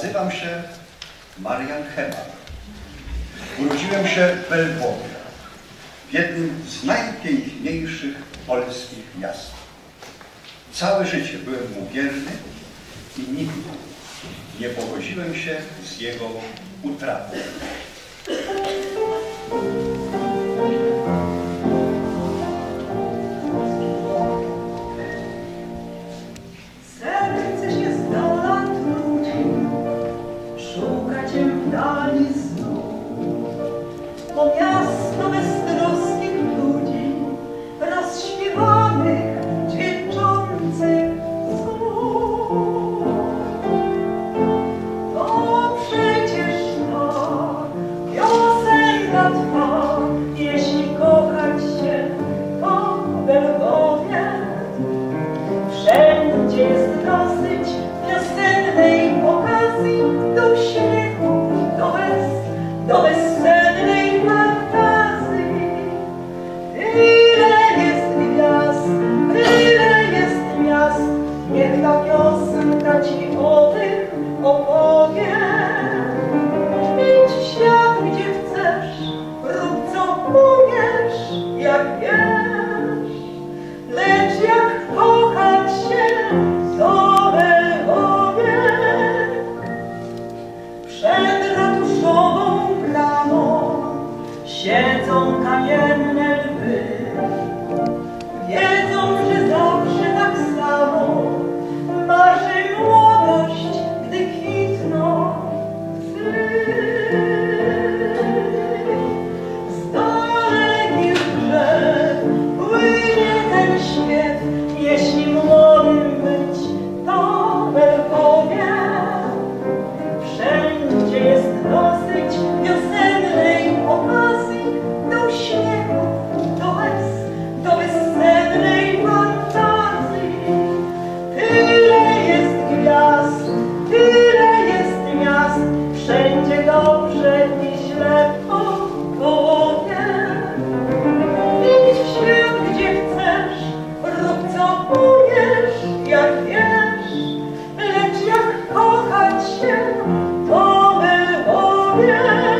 Nazywam się Marian Heman. Urodziłem się w Lwowie, w jednym z najpiękniejszych polskich miast. Całe życie byłem mu wierny i nigdy nie pogodziłem się z jego utratą. Serce się z dola trudzi, szuka cię w dali znów, bo miasto beztroskich ludzi, rozśpiewanych, dźwięczących słów. To przecież ta piosenka twa, jeśli kochać się, to w Lwowie. Wszędzie jest dosyć wiosennej okazji do śmiechu, do bezsennej fantazji. Tyle jest gwiazd, tyle jest miast, niech ta piosenka ci o tym opowie. Idź w świat, gdzie chcesz, rób co umiesz, jak wiesz, lecz jak kochać się, to w Lwowie. Przed ratuszową bramą siedzą kamienne lwy, wiedzą, że zawsze tak samo marzy młodość, gdy kwitną łzy. Z dalekich brzeg płynie ten śpiew, jeśli młodym być, to w Lwowie. Wszędzie jest dosyć wiosennej okazji do śmiechu, do bezsennej fantazji. Tyle jest gwiazd, tyle jest miast, wszędzie dobrze i źle po połowie. Idź w świat, gdzie chcesz, rób co umiesz, jak wiesz, lecz jak kochać się, to w Lwowie.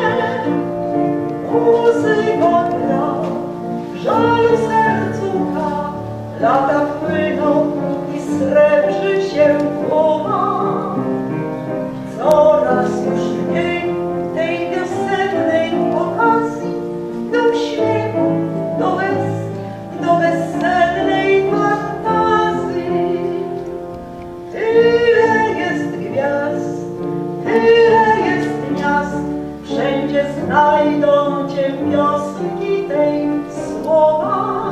Muzyka gra, żalu sercu ka, lata płyną i srebrzy się głowa. Coraz już mniej tej wiosennej okazji do śmiechu, do bezsennej fantazji. Tyle jest gwiazd, tyle jest miast, wszędzie znajdą cię piosenki tej słowa.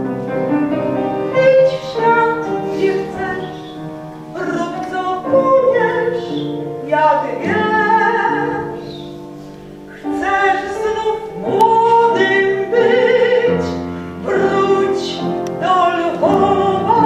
Idź w świat, gdzie chcesz, rób co umiesz, jak wiesz. Chcesz znów młodym być, wróć do Lwowa.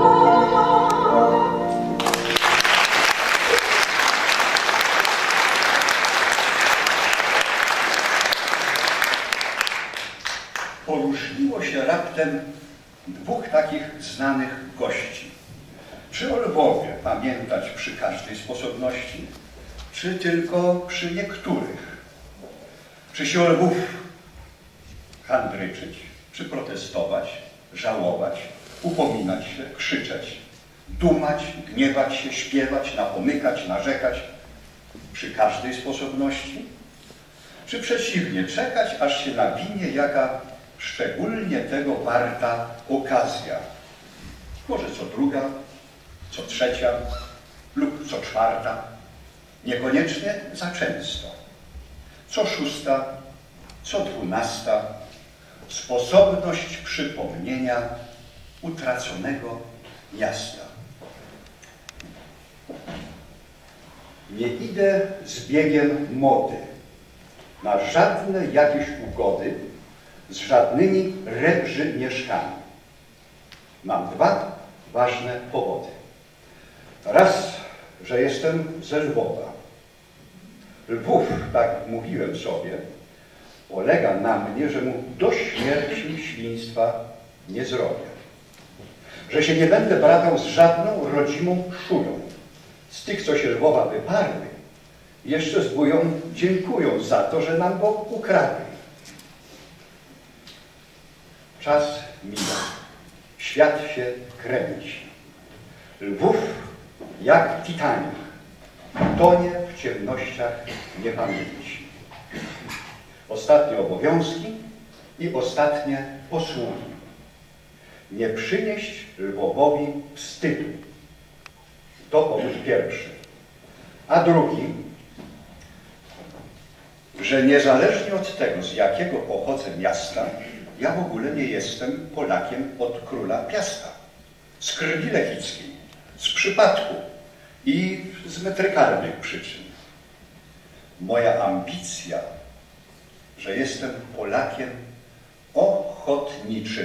Poróżniło się raptem dwóch takich znanych gości. Czy o Lwowie pamiętać przy każdej sposobności, czy tylko przy niektórych? Czy się o Lwów handryczyć, czy protestować, żałować, upominać się, krzyczeć, dumać, gniewać się, śpiewać, napomykać, narzekać przy każdej sposobności? Czy przeciwnie, czekać, aż się nawinie jaka szczególnie tego warta okazja? Może co druga, co trzecia lub co czwarta, niekoniecznie za często. Co szósta, co 12, sposobność przypomnienia utraconego miasta. Nie idę z biegiem mody na żadne jakieś ugody z żadnymi rebrzy mieszkami. Mam dwa ważne powody. Raz, że jestem ze Lwowa. Lwów, tak mówiłem sobie, polega na mnie, że mu do śmierci świństwa nie zrobię. Że się nie będę bratał z żadną rodzimą szują. Z tych, co się Lwowa wyparły, Jeszcze z bują dziękują za to, że nam go ukradli. Czas mija. Świat się kręci. Lwów, jak Titanic, tonie w ciemnościach niepamięci. Ostatnie obowiązki i ostatnie posługi. Nie przynieść Lwowowi wstydu. To powód pierwszy. A drugi, że niezależnie od tego, z jakiego pochodzę miasta, ja w ogóle nie jestem Polakiem od króla Piasta. Z krwi lechickiej, z przypadku i z metrykalnych przyczyn. Moja ambicja, że jestem Polakiem ochotniczym.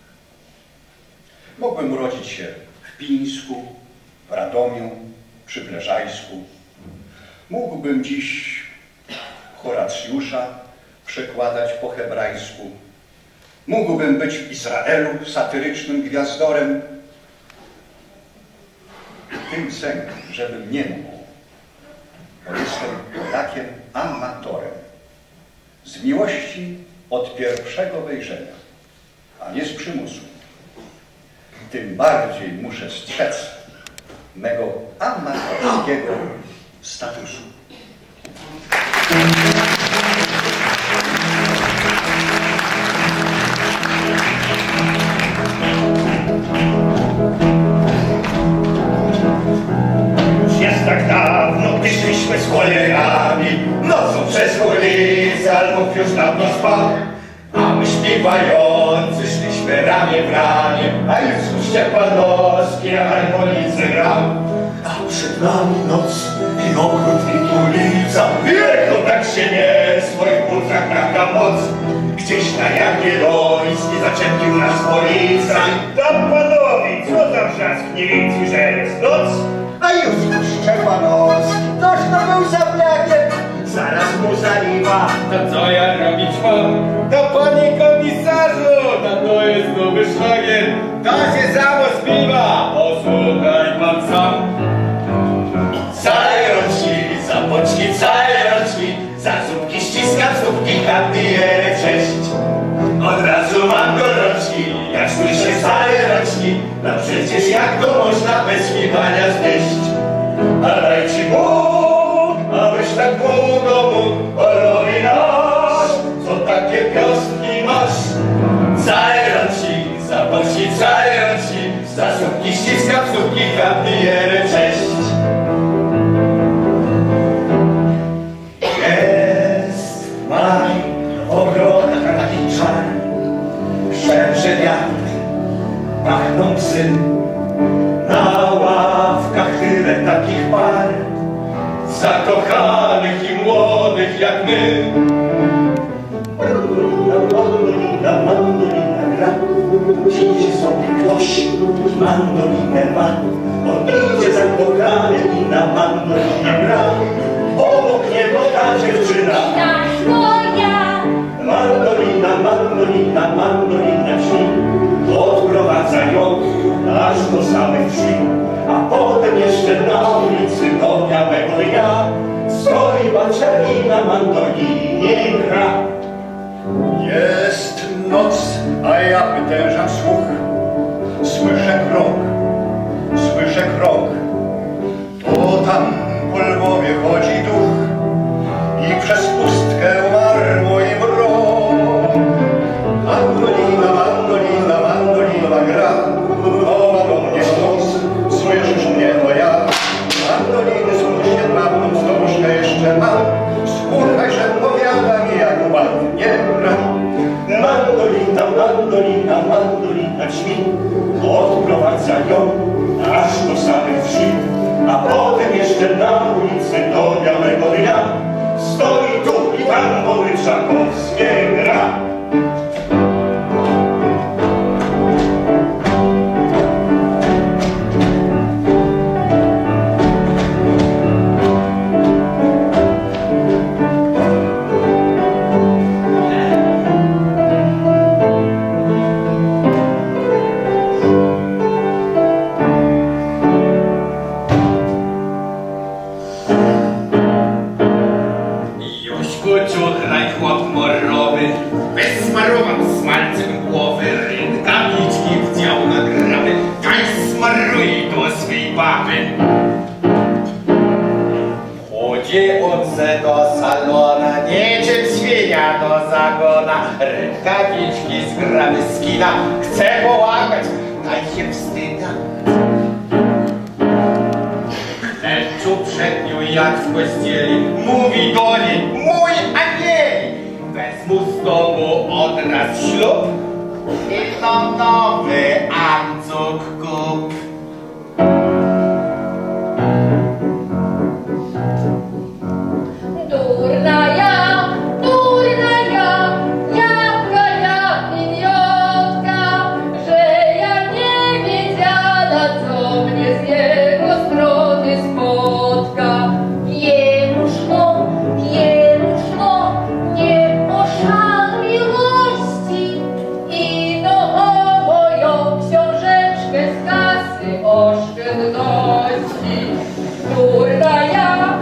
Mógłbym urodzić się w Pińsku, w Radomiu, przy Pleżajsku. Mógłbym dziś Horacjusza przekładać po hebrajsku. Mógłbym być w Izraelu satyrycznym gwiazdorem. Tym sen, żebym nie mógł, bo jestem Polakiem amatorem. Z miłości od pierwszego wejrzenia, a nie z przymusu. Tym bardziej muszę strzec mego amatorskiego statusu. Już jest tak dawno, gdy szliśmy z cholerami nocą przez ulicę, albo już dawno spał. A my śpiewający szliśmy ramię w ramię, a już Szczepanowski na harmonice grał. A przed nami noc i ogród i ulica, wielko tak się nie w swoich butrach taka moc. Gdzieś na Jagielloński zaczerpił nas policjant. Tam panowie, co za wrzask, nie wiecie, że jest noc? A już Szczepanowski, toż to był zaplakiem. Zaraz mu zaliwa. To co ja robić mam? To panie komisarzu, to jest nowy szlagier. To się samo śpiewa, posłuchaj pan sam. Całej roczki, za boczki, całej roczki, za zupki ściskam, zupki handlierę cześć. Od razu mam gorączki, jak słyszę całej roczki, no przecież jak to można bez śpiewania znieść? A daj ci Bóg, abyś tak długo mógł, polowi nasz, co takie piostki masz. Całej roczki, za boczki, całej roczki, za zupki ściskam, zupki handlierę cześć. Jest maj, ogrodach taki czar, szepcze wiatr, pachną psy, na ławkach tyle takich par, zakochanych i młodych jak my. Mandolina, mandolina gra, idzie sobie ktoś, mandolinę ma, on idzie zakochany i na mandolinie gra. Obok niego ta dziewczyna, mandolina, mandolina, mandolina brzmi, odprowadza ją aż do samych drzwi, a potem jeszcze na ulicy do białego dnia stoi bacer i na mandolinie gra. Jest noc, a ja wytężam słuch. Słyszę krok. To tam po Lwowie chodzi duch i przez pustkę umarło im rok. Mandolina, mandolina, mandolina gra, woła do mnie głos, słyszysz mnie, to ja. Mandoliny z jedną wstążkę jeszcze mam, słuchaj, że powiada mi, jak ładnie gra. Mandolina, mandolina, mandolina drzwi, odprowadza ją aż do samych drzwi, a potem jeszcze na ulicy do białego dnia stoi tu i tam, bo Łyczakowskie gra. ja do zagona, rękawiczki zgramy z kina, chcę połapać, daj się wstyda. Leczu przed nią jak w kościeli, mówi do niej, mój anieli, wezmą z tobą odraz ślub i to nowy ancuk kup. Durna ja, jaka ja idiotka, że ja nie wiedziała, co mnie z jego strony spotka. Jemu szło, nie poszan miłości i do moją książeczkę z kasy oszczędności. Durna ja,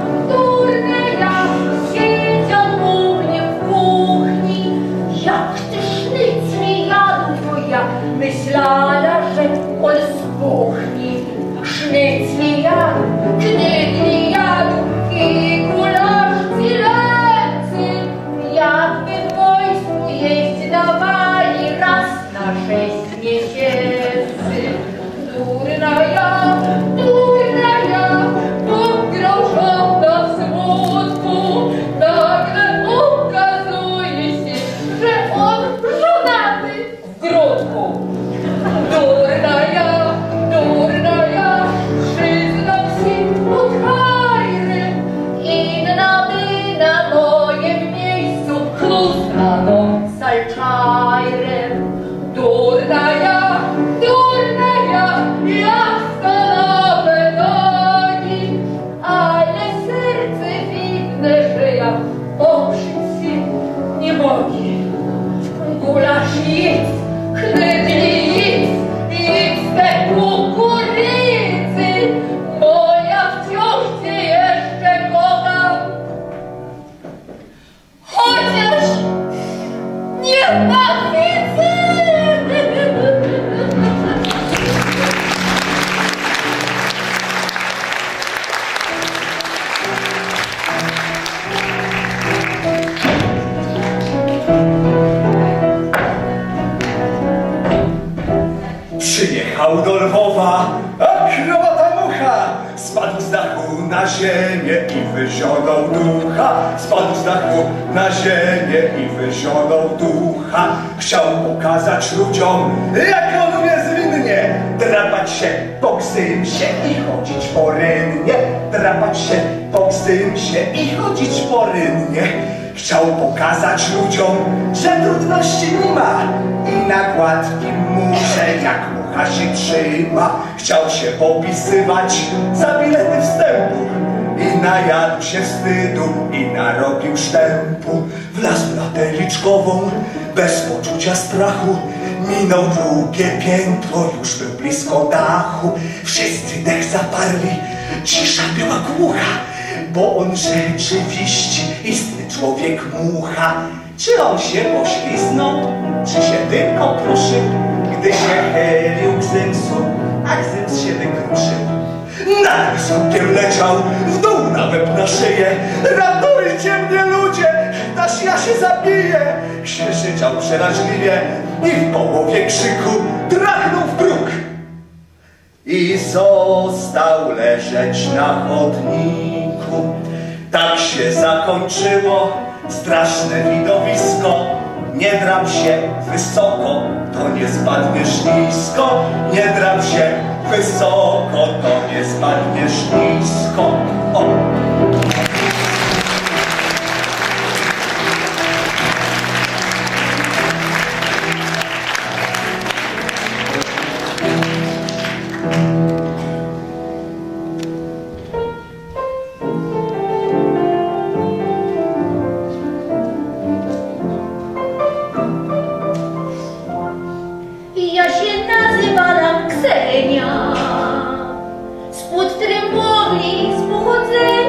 siedział u mnie w kuchni, jak ty sznycli jadł, to ja myślała, że on spuchnie. Sznycli jadł, knydli jadł i gulasz cielęcy, jakby w wojsku jeść dawali raz na 6 miesięcy. Durna ja, pogrążona w smutku, nagle okazuje się, że on żonaty w grudku. Durna ja, przyznam się od hajry, inna by na moim miejscu chlustaną salczajrem. Durna ja, stanowę nogi, ale serce widne, że ja oprzeć się nie mogę. Gulasz jedz, knydli jedz te kukurydzy, bo ja wciąż cię jeszcze kocham. Chociaż nie mam wiedzy. Przyjechał do Lwowa, a krowata mucha spadł z dachu na ziemię i wyzionął ducha. Spadł z dachu na ziemię i wyzionął ducha. Chciał pokazać ludziom, jak on umie zwinnie drapać się po gzymsie i chodzić po rynnie. Drapać się po gzymsie i chodzić po rynnie. Chciał pokazać ludziom, że trudności nie ma i na gładkim murze jak mucha się trzyma. Chciał się popisywać za bilety wstępu i najadł się wstydu i narobił sztępu. Wlazł na tę liczkową bez poczucia strachu. Minął drugie piętro, już był blisko dachu. Wszyscy dech zaparli, cisza była głucha, bo on rzeczywiście istny człowiek mucha. Czy on się pośliznął, czy się tylko kruszył, gdy się chylił gzymsu, a gzyms się wykruszył. Nagle sobie leciał w dół na łeb na szyję. Ratujcie mnie ludzie, aż ja się zabiję. Krzyczał przeraźliwie i w połowie krzyku drachnął w próg i został leżeć na chodniku. Tak się zakończyło straszne widowisko. Nie drap się wysoko, to nie spadniesz nisko. Nie drap się wysoko, to nie spadniesz nisko. O! Ja się nazywałam Ksenia, spod Trembowli, z pochodzenia.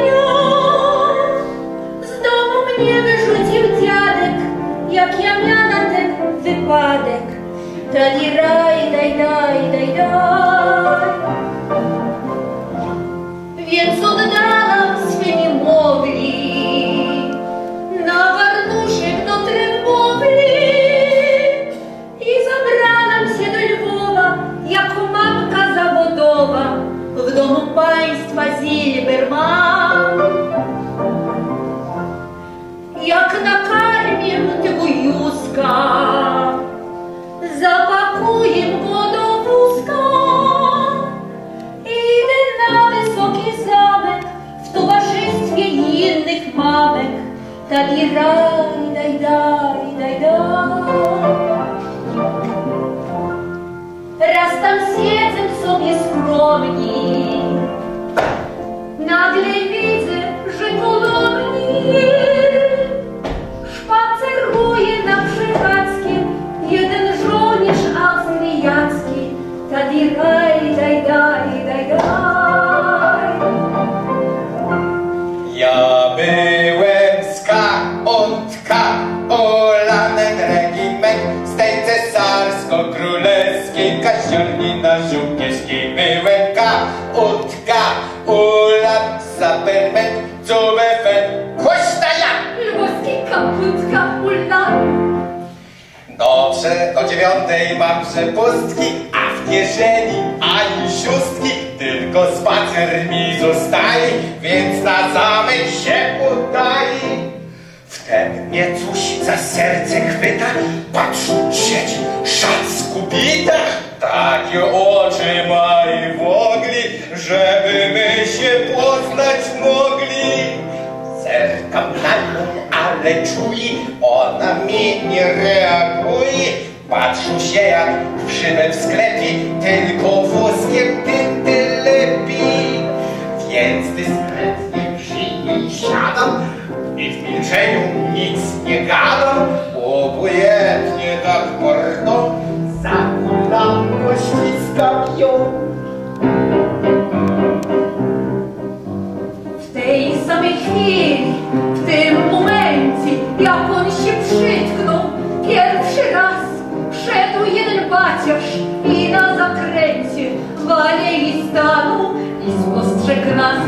tam siedzę sobie skromni. Nagle widzę, że koło mnie szpaceruje na przechadzkie jeden żołnierz austriacki. Tadi daj, daj, daj, daj, daj. Ja byłem z K.O.T.K. Ulanen regiment z tej cesarsko-królewskiej kaściorni na Żółkieskiej. Byłem K.O.T.K. Ulan Saperment Zubefen Kośtaja. Lwowski kaputka ulan. Do 9 mam przepustki, a w kieszeni ani szóstki, tylko spacer mi zostaje, więc na zamek się udaje. Wtem mnie coś za serce chwyta, patrz, siedzi szat skubita, takie oczy ma i wogli, żeby my się poznać mogli. Zerkam na nią, ale czuję, ona mi nie reaguje. Patrzę się jak w szybę w sklepie, tylko włoskiem tynty lepi. Więc dyskretnie przy niej siadam i w milczeniu nic nie gadam. Obojętnie tak mordą zakulam, pościskam ją. W tej samej chwili, w tym momencie, jak on się przytknął, pierwszy raz szedł jeden baciarz i na zakręcie w alei stanął i spostrzegł nas.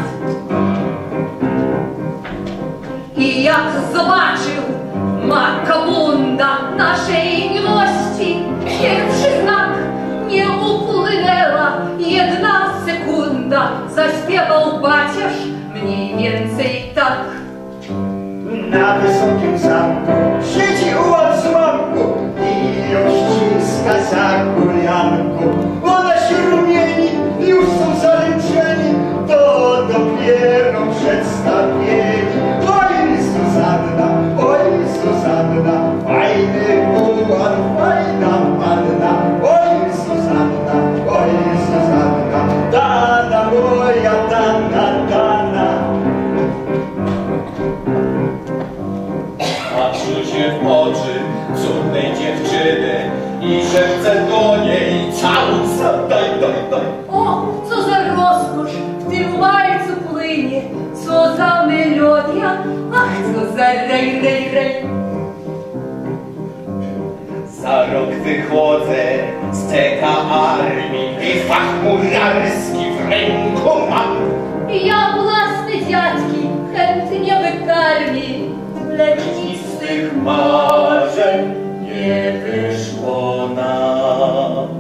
I jak zobaczył makabunda naszej miłości, pierwszy znak nie upłynęła 1 sekunda, zaśpiewał baciarz mniej więcej tak. Na wysokim zamku siedzi ułan z mamku i ją ściska za kulianku. Ona się rumieni, już są zaręczeni, to dopiero przedstawieni. Oj, Zuzanna, fajny ułan, fajna panna. Oj, Zuzanna, dana moja, dana. Patrzę się w oczy cudnej dziewczyny i szepcę do niej całusa, daj. O, co za rozkosz w tym walcu płynie, co za melodia, ach, co za rej. Za rok wychodzę z TK armii i fach murarski w ręku mam. Ja własne dziadki chętnie wykarmi, lecz nic z tych Marzeń nie wyszło nam.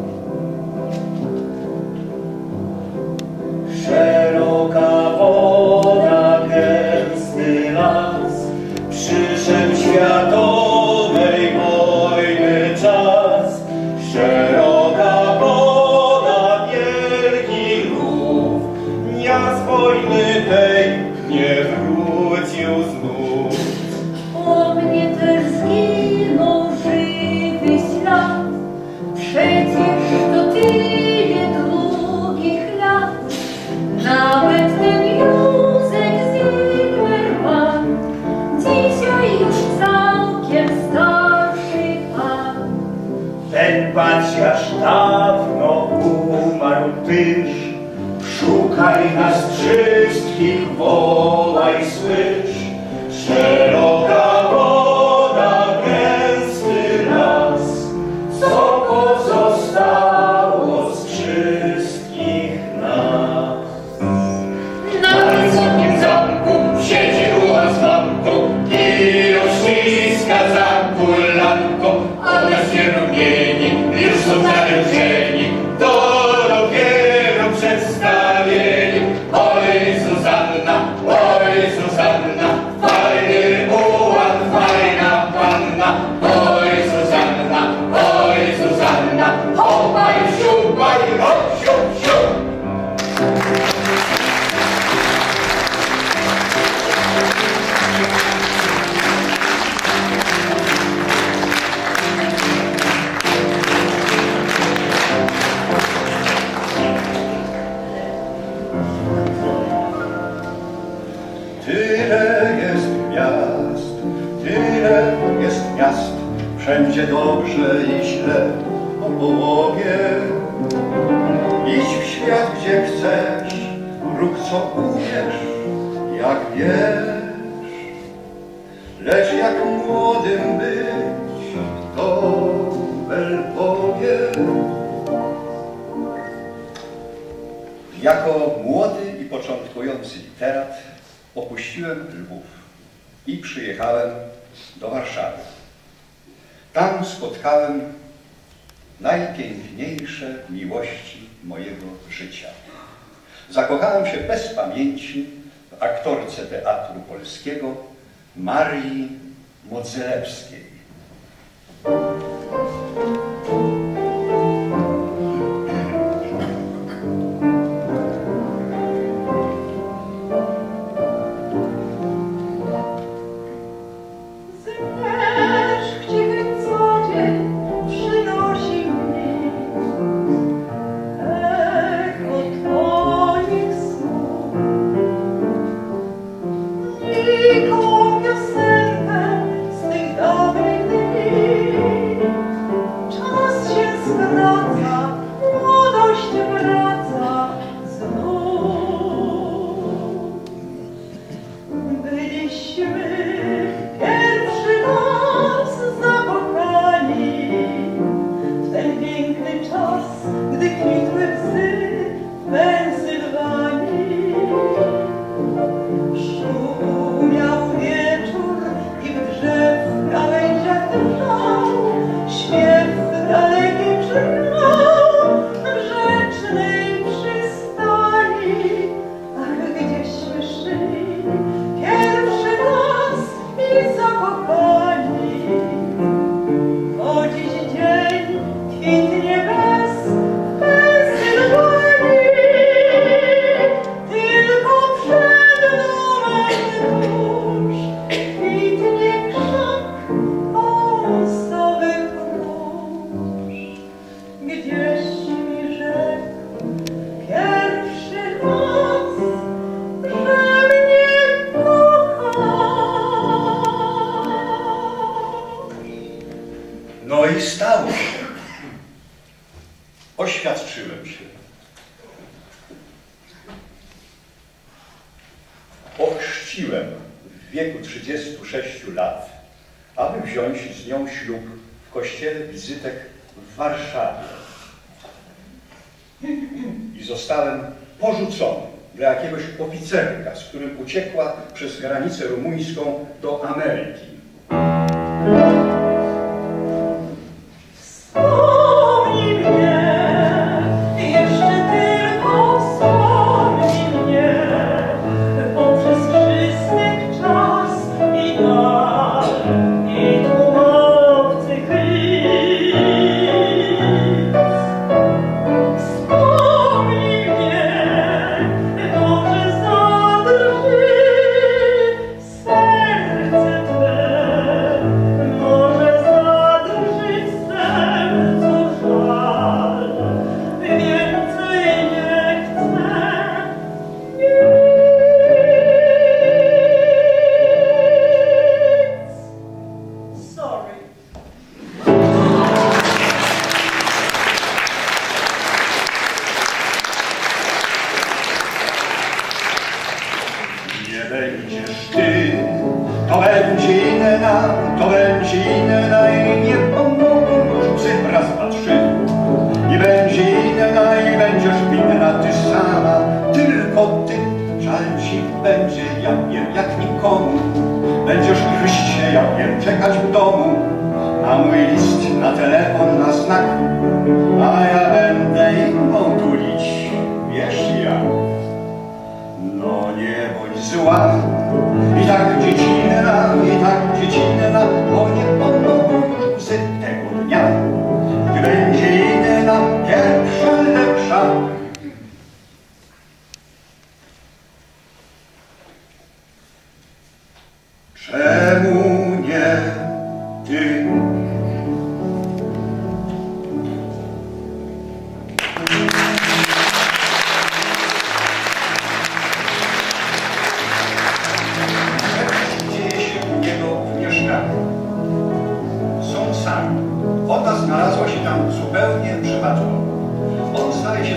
Szeroka woda, gęsty las, przyszedł światowej wojny czas. Szeroka Wszędzie dobrze i źle po połowie. Idź w świat, gdzie chcesz, rób co umiesz, jak wiesz. Lecz jak młodym być, to Bel powie. Jako młody i początkujący literat opuściłem Lwów i przyjechałem do Warszawy. Tam spotkałem najpiękniejsze miłości mojego życia. Zakochałem się bez pamięci w aktorce Teatru Polskiego Marii Modzelewskiej. No i stało się. Oświadczyłem się. Ochrzciłem w wieku 36 lat, aby wziąć z nią ślub w kościele Wizytek w Warszawie. I zostałem porzucony dla jakiegoś oficerka, z którym uciekła przez granicę rumuńską do Ameryki. Wspomnij mnie, jeszcze tylko wspomnij mnie, poprzez wszystek czas i dal, i tłum obcych lic. Wspomnij mnie, może zadrży serce Twe, może zadrży sercu żal, więcej nie chcę nic. Sorry. Nie będziesz ty, to będzie inna, to będzie inna i nie pomogą już psy raz, dwa, trzy. I będzie inna i będziesz winna ty sama, tylko ty. Żal ci będzie, ja wiem, jak nikomu. Będziesz gryźć się, ja wiem, czekać w domu. A mój list na telefon, na znak, a ja będę inną tulić, wiesz jak. No nie bądź zła, i tak dziecinna, bo nie pomogą już łzy tego dnia. Gdy będzie inna, pierwsza, lepsza. Czemu nie ty?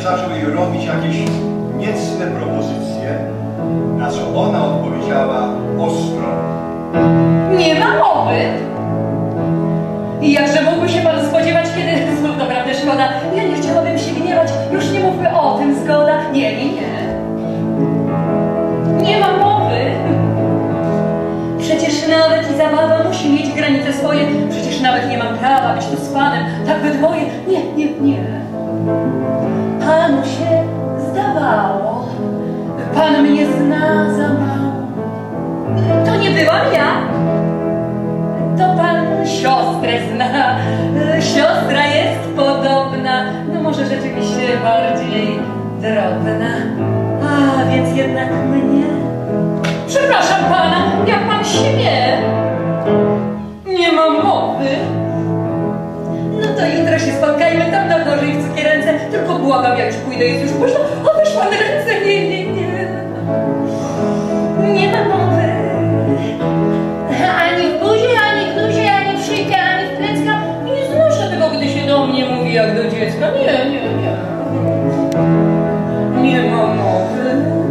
zaczął jej robić jakieś niecne propozycje, na co ona odpowiedziała ostro. Nie ma mowy. I jakże mógłby się pan spodziewać, kiedy... Znów naprawdę szkoda. Ja nie chciałabym się gniewać. Już nie mówmy o tym, zgoda. Nie, nie, nie. Nie ma mowy. Przecież nawet i zabawa musi mieć granice swoje. Przecież nawet nie mam prawa być tu z panem. Tak we dwoje. Nie, nie, nie. Panu się zdawało. Pan mnie zna za mało. To nie byłam ja. To pan siostrę zna. Siostra jest podobna. No może rzeczywiście bardziej drobna. A więc jednak mnie. Przepraszam pana, jak pan śmie. Nie ma mowy. No to jutro się spotkajmy tam na dworze i w cukierence. Tylko błagam, ja już pójdę, jest już późno. Otóż pan ręce, nie, nie, nie. Nie ma mowy. Ani w buzi, ani w duzie, ani w szyjkę, ani w plecka. Nie znoszę tego, gdy się do mnie mówi jak do dziecka. Nie, nie, nie. Nie ma mowy.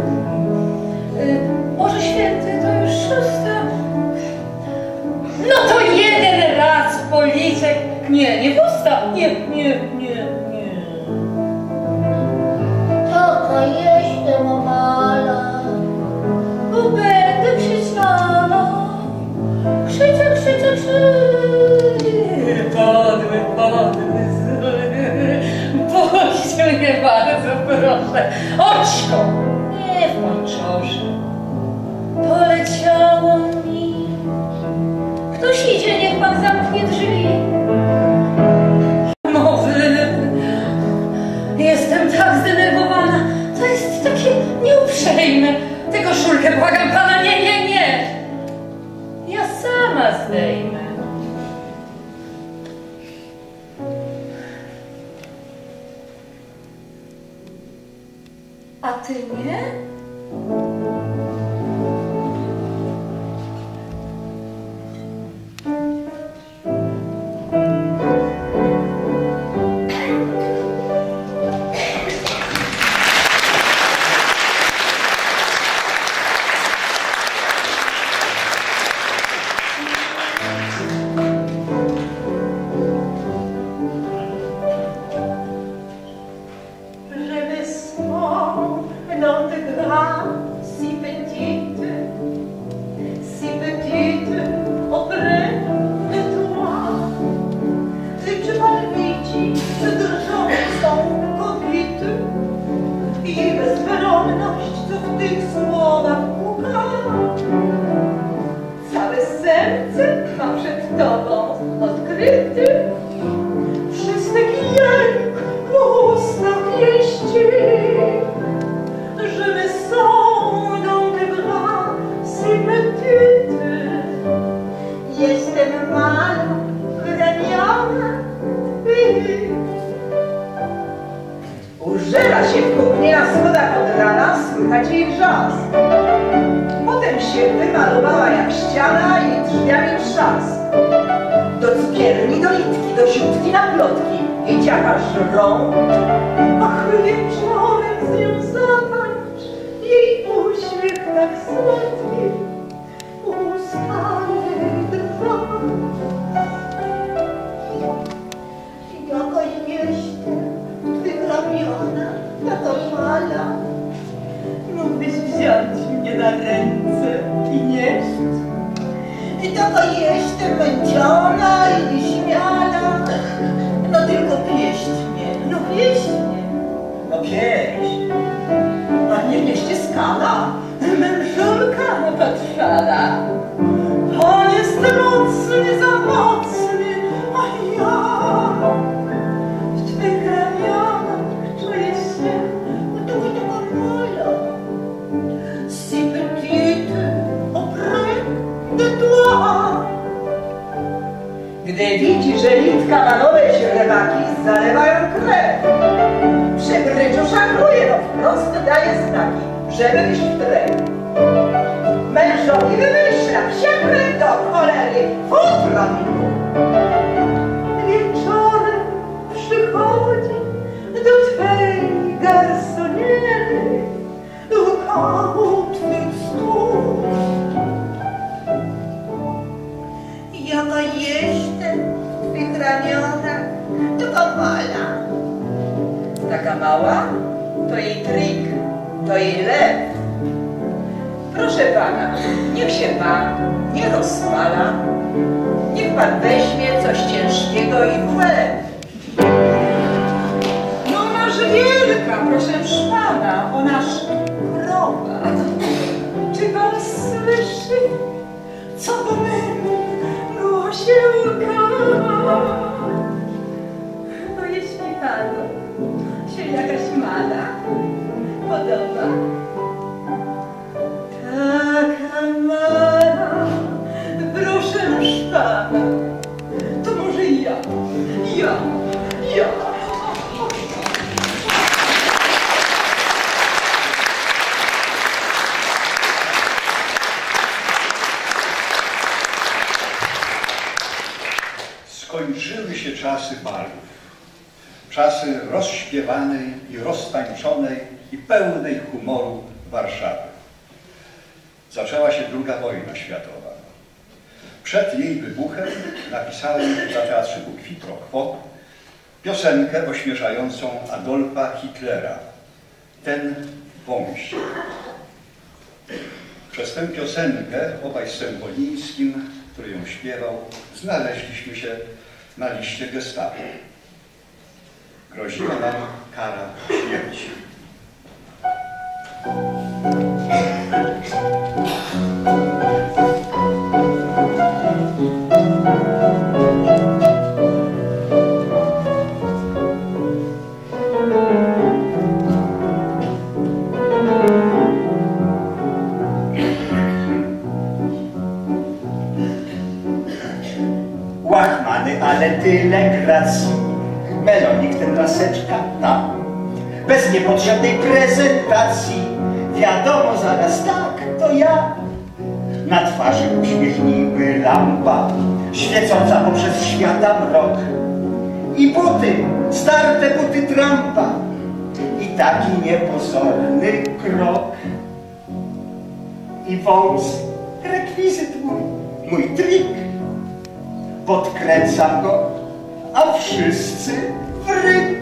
Boże Święty, to już 6. No to jeden raz policzek. Nie, nie pusta. Nie, nie, nie, nie. Taka jestem mala, Bo będę krzyczała. Krzyczę, krzyczę, krzyczę. Padły, padły. Puść mnie bardzo, proszę. Oczko, nie w pończorze. Poleciało mi. Ktoś idzie, niech pan zamknie drzwi. Mowy. Jestem tak zdenerwowana. To jest takie nieuprzejme. Tę koszulkę, błagam pana, nie, nie, nie. Ja sama zdejmę. A ty nie? Użera się w kuchni na schodach od rana, słychać jej wrzask. Potem się wymalowała jak ściana i drzwiami trzask. Do cukierni, do litki, do siódki na plotki. I ciacha żrą. Ach, wieczorem z nią zatańcz, jej uśmiech tak słodki, ustany drwa. jaka jestem, wygramiona, taka mala. Mógłbyś wziąć mnie na ręce i nieść. I taka jestem męczona i nieśmiała. No tylko pieść mnie, No pieść mnie. No pieść. A nie wieście skala. Mężulka opatrzana. On jest mocny, za mocny, a ja w twych ramionach czuję się taka mala. si petite auprès de toi. Gdy widzi, że litka na nowe źrebaki zalewają krew, przy gryczu szanuje, no wprost daje znaki, żeby iść w trek. Mężowi wymyśla, psia krew do cholery, futro mi. Wieczorem przychodzi do twej taka mała, to jej trik, to jej lew. Proszę pana, niech się pan nie rozpala, niech pan weźmie coś ciężkiego i w łeb. No nasz wielka, proszę pana, ona szkroba. Czy pan słyszy, co do memu głosie łka? Bo jeśli panu się jakaś mala podoba, taka mala, proszę pana, to może ja. Skończyły się czasy balów, czasy rozśpiewanej i roztańczonej i pełnej humoru Warszawy. Zaczęła się II wojna światowa. Przed jej wybuchem napisałem dla Teatrzyku Quid pro quo piosenkę ośmieszającą Adolfa Hitlera, Ten wąsik. Przez tę piosenkę obaj z Sępolińskim, który ją śpiewał, znaleźliśmy się na liście Gestapo. Groziła nam kara śmierci. Łachmany, ale tyle gracji, melonik ten laseczka tam, bez niepotrzebnej prezentacji, wiadomo zaraz tak, to ja. Na twarzy uśmiech lampa, świecąca poprzez świata mrok. I buty, starte buty Trumpa, i taki niepozorny krok. I wąs, rekwizyt mój trik. Podkręcam go, a wszyscy w ryk.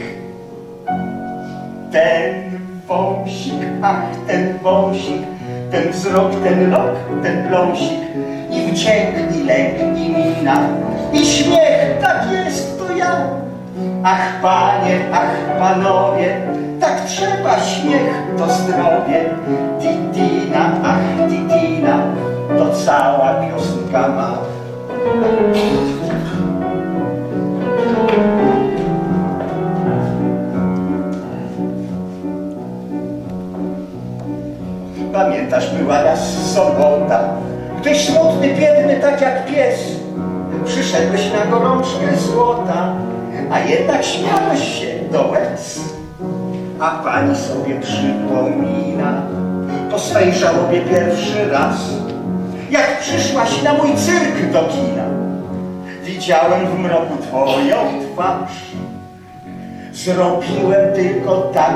Ten wąsik, ach ten wąsik, ten wzrok, ten lok, ten pląsik, i wdzięk, i lęk, i mina, i śmiech, tak jest to ja. Ach panie, ach panowie, tak trzeba, śmiech to zdrowie. Titina, ach titina, to cała piosenka ma. Pamiętasz, była raz sobota, gdyś smutny, biedny, tak jak pies, przyszedłeś na gorączkę złota, a jednak śmiałeś się do łez. A pani sobie przypomina po swej żałobie pierwszy raz, jak przyszłaś na mój cyrk do kina. Widziałem w mroku twoją twarz, zrobiłem tylko tak.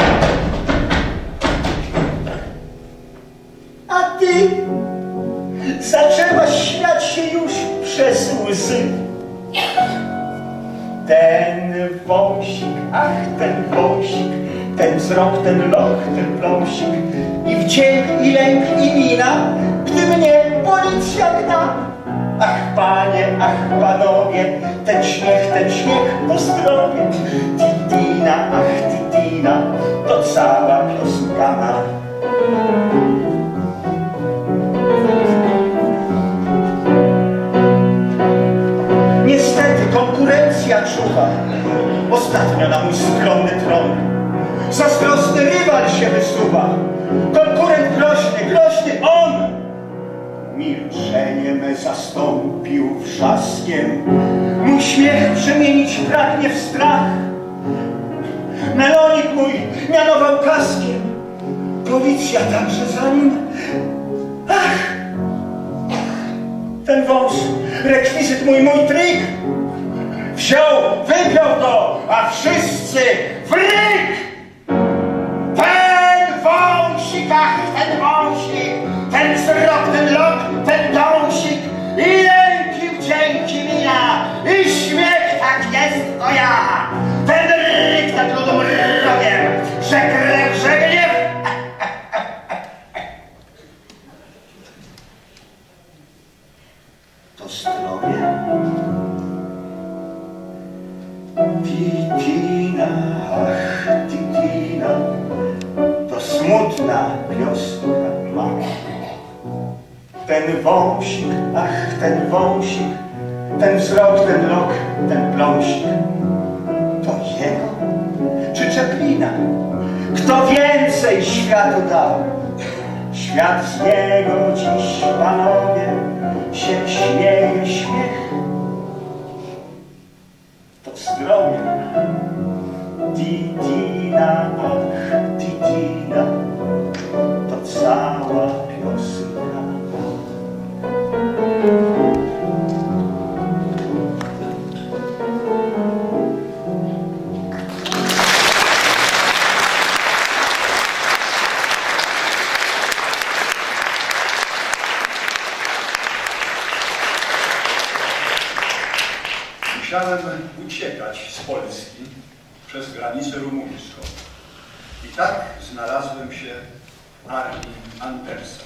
A ty zaczęłaś śmiać się już przez łzy. Ten wąsik, ach ten wąsik, ten wzrok, ten lok, ten pląsik, i wdzięk, i lęk, i mina, gdy mnie policja gna. Ach panie, ach panowie, ten śmiech to zdrowie. Titina, ach titina, to cała piosenka ma. Niestety konkurencja czuwa ostatnio na mój skromny tron. Zazdrosny rywal się wysuwa, konkurent groźny on. Milczenie me zastąpił wrzaskiem, mój śmiech przemienić pragnie w strach. Melonik mój mianował kaskiem, policja także za nim. Ach, ten wąs, rekwizyt mój trik, wziął, wypiął go, a wszyscy w ryk! Ten wąsik, ach, ten wąsik, ten wzrok, ten lok, ten dąsik, i lęki, wdzięki mina, i śmiech, tak jest to ja. Ten ryk, ten ludom że gniew. To zdrowie? Titina, ach, Titina, to smutna piosenka ma. Ten wąsik, ach, ten wąsik, ten wzrok, ten rok, ten pląsik, to jego czy Czeplina? Kto więcej światu dał? Świat z niego dziś, panowie, się śmieje śmiech. To zdrowie. Titina, ach, Titina, to cała piosenka. Musiałem uciekać z Polski przez granicę rumuńską. I tak znalazłem się w armii Andersa.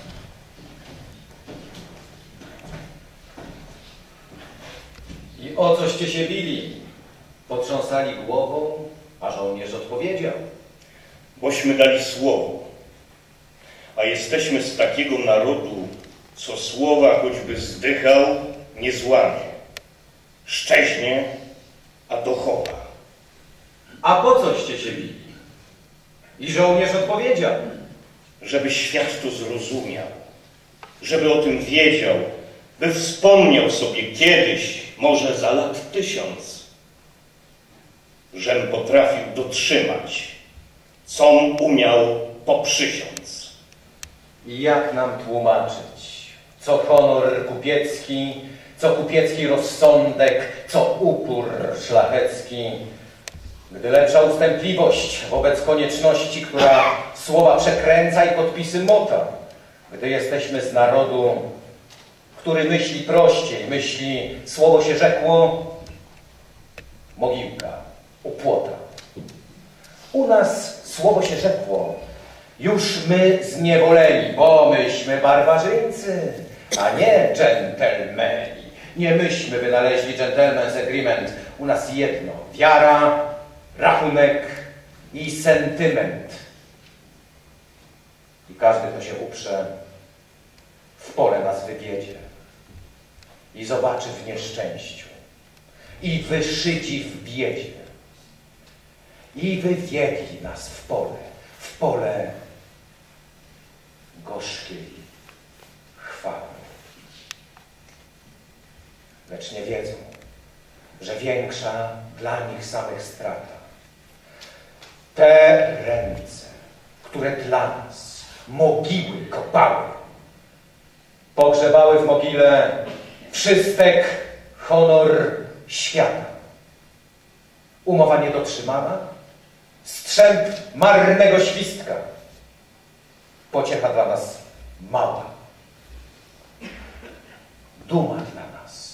I o coście się bili? Potrząsali głową, a żołnierz odpowiedział. Bośmy dali słowo, a jesteśmy z takiego narodu, co słowa choćby zdychał, nie złamie. Szczęśnie, a dochowa. A po coście się bili? I żołnierz odpowiedział. Żeby świat to zrozumiał, żeby o tym wiedział, by wspomniał sobie kiedyś, może za lat 1000, żem potrafił dotrzymać, com umiał poprzysiąc. I jak nam tłumaczyć, co honor kupiecki, co kupiecki rozsądek, co upór szlachecki, gdy lepsza ustępliwość wobec konieczności, która słowa przekręca i podpisy mota, gdy jesteśmy z narodu, który myśli prościej, myśli, słowo się rzekło, mogiłka, u płota. U nas słowo się rzekło, już my zniewoleni, bo myśmy barbarzyńcy, a nie dżentelmeni. Nie myśmy wynaleźli gentleman's agreement. U nas jedno, wiara, rachunek i sentyment. I każdy, kto się uprze, w pole nas wywiedzie i zobaczy w nieszczęściu i wyszydzi w biedzie i wywiedli nas w pole gorzkiej chwały. Lecz nie wiedzą, że większa dla nich samych strata. Te ręce, które dla nas mogiły kopały, pogrzebały w mogile wszystek honor świata. Umowa niedotrzymana, strzęp marnego świstka, pociecha dla nas mała, duma dla nas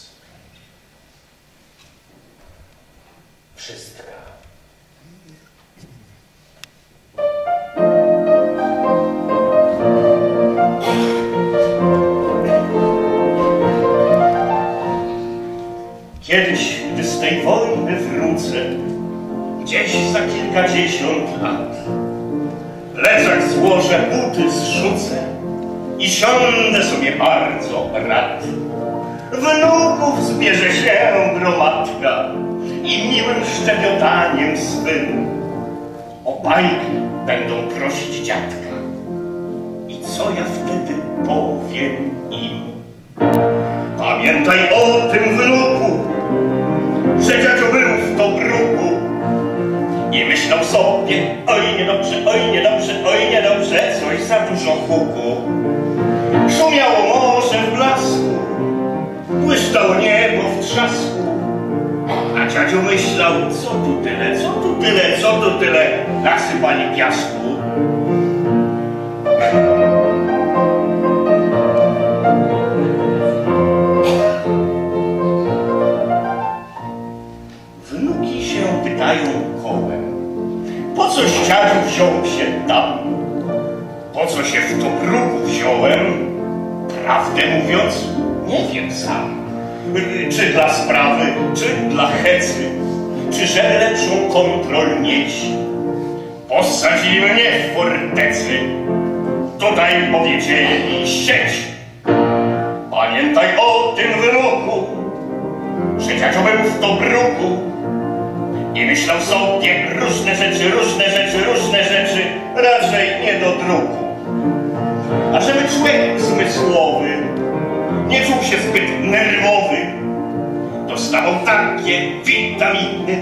wszystka. Kiedyś, gdy z tej wojny wrócę, gdzieś za kilkadziesiąt lat, plecak złożę, buty zrzucę i siądę sobie bardzo rad. Wnuków zbierze się gromadka i miłym szczebiotaniem swym o bajki będą prosić dziadka. I co ja wtedy powiem im? Pamiętaj o tym, wnuku, że dziadzio był w Tobruku i myślał sobie, oj niedobrze, oj niedobrze, oj niedobrze, coś za dużo huku. Szumiało morze w blasku, błyszczało niebo w trzasku, a dziadzio myślał, co tu tyle, co tu tyle, co tu tyle, nasypali piasku. Wnuki się pytają kołem, po coś dziadziu wziął się tam. Po co się w Tobruku wziąłem? Prawdę mówiąc, nie wiem sam. Czy dla sprawy, czy dla hecy, czy żeby lepszą kontrol mieć. Posadzili mnie w fortecy. Tutaj powiedzieli sieć. Pamiętaj o tym, wnuku, że dziadzio był w Tobruku i myślał sobie różne rzeczy, raczej nie do druku. A żeby człowiek zmysłowy nie czuł się zbyt nerwowy, dostawał takie witaminy,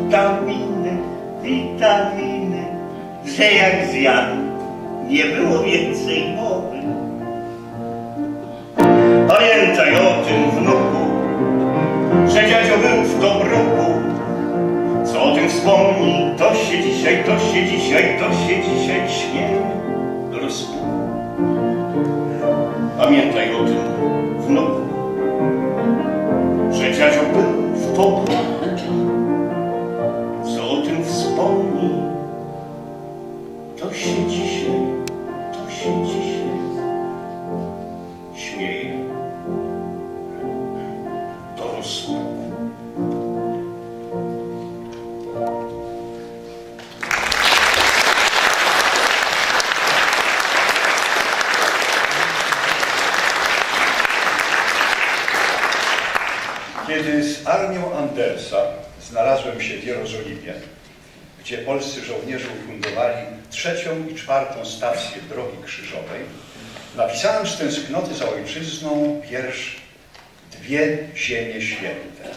że jak zjadł, nie było więcej mowy. Pamiętaj o tym, wnuku, że dziadzio był w Tobruku. Co o tym wspomni, to się dzisiaj śmieje do rozpuku. Pamiętaj o tym, wnuku, że dziadzio był w Tobruku. Co o tym wspomni, to się dzisiaj śmieje do rozpuku. Kiedy z armią Andersa znalazłem się w Jerozolimie, gdzie polscy żołnierze ufundowali 3. i 4. stację Drogi Krzyżowej, napisałem z tęsknoty za ojczyzną wiersz Dwie ziemie święte.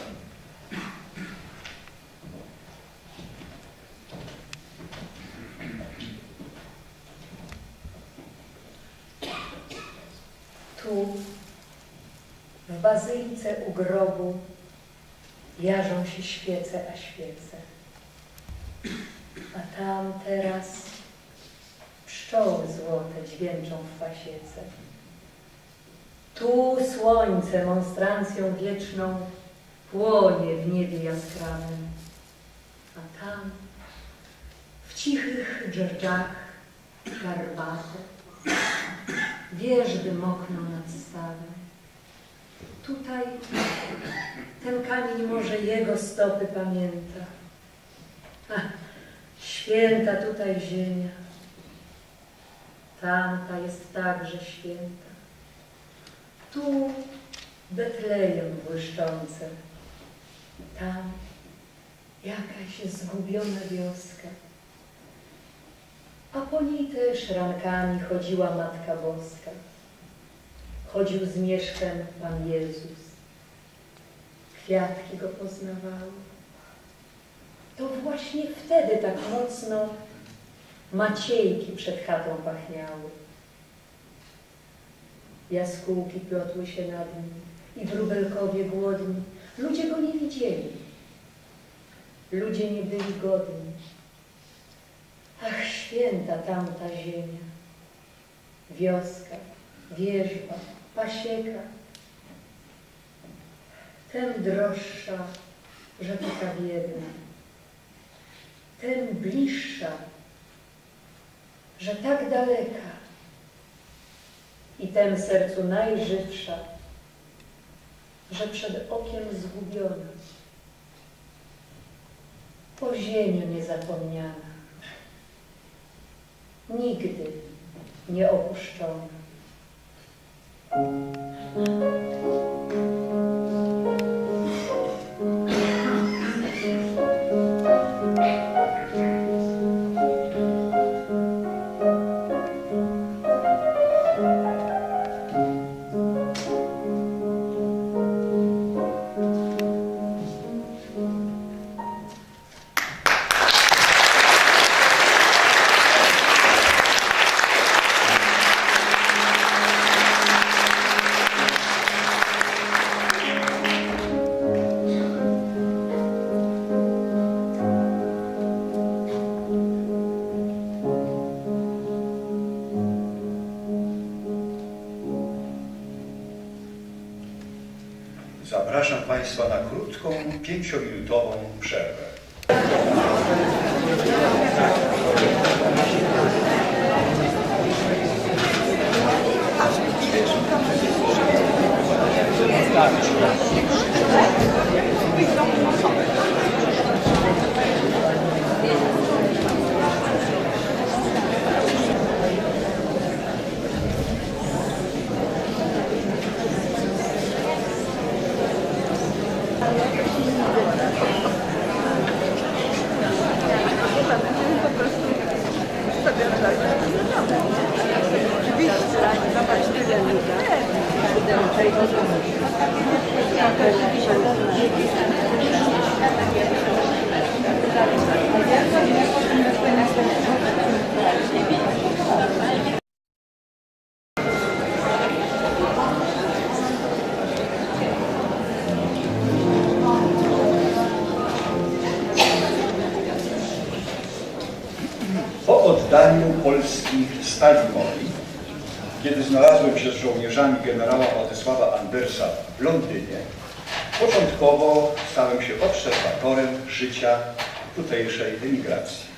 Tu, w bazylice u grobu, jarzą się świece a świece. A tam teraz pszczoły złote dźwięczą w pasiece. Tu słońce monstrancją wieczną płonie w niebie jaskrawym. A tam w cichych dżdżach garbate wierzby mokną nad stawem. Tutaj ten kamień może jego stopy pamięta. Ach, święta tutaj ziemia, tamta jest także święta. Tu Betlejem błyszczące, tam jakaś zgubiona wioska. A po niej też rankami chodziła Matka Boska. Chodził z mieszkiem Pan Jezus. Kwiatki go poznawały. To właśnie wtedy tak mocno maciejki przed chatą pachniały. Jaskółki plotły się nad nim i wróbelkowie głodni. Ludzie go nie widzieli. Ludzie nie byli godni. Ach, święta tamta ziemia. Wioska, wierzba, pasieka. Tem droższa, że taka biedna. Tem bliższa, że tak daleka. I tem sercu najżywsza, że przed okiem zgubiona. Po ziemi niezapomniana. Nigdy nie opuszczona. Zapraszam Państwa na krótką, 5-minutową przerwę. Po oddaniu Polski Stalinowi, kiedy znalazłem się z żołnierzami generała Władysława Andersa w Londynie, początkowo stałem się obserwatorem życia tutejszej emigracji.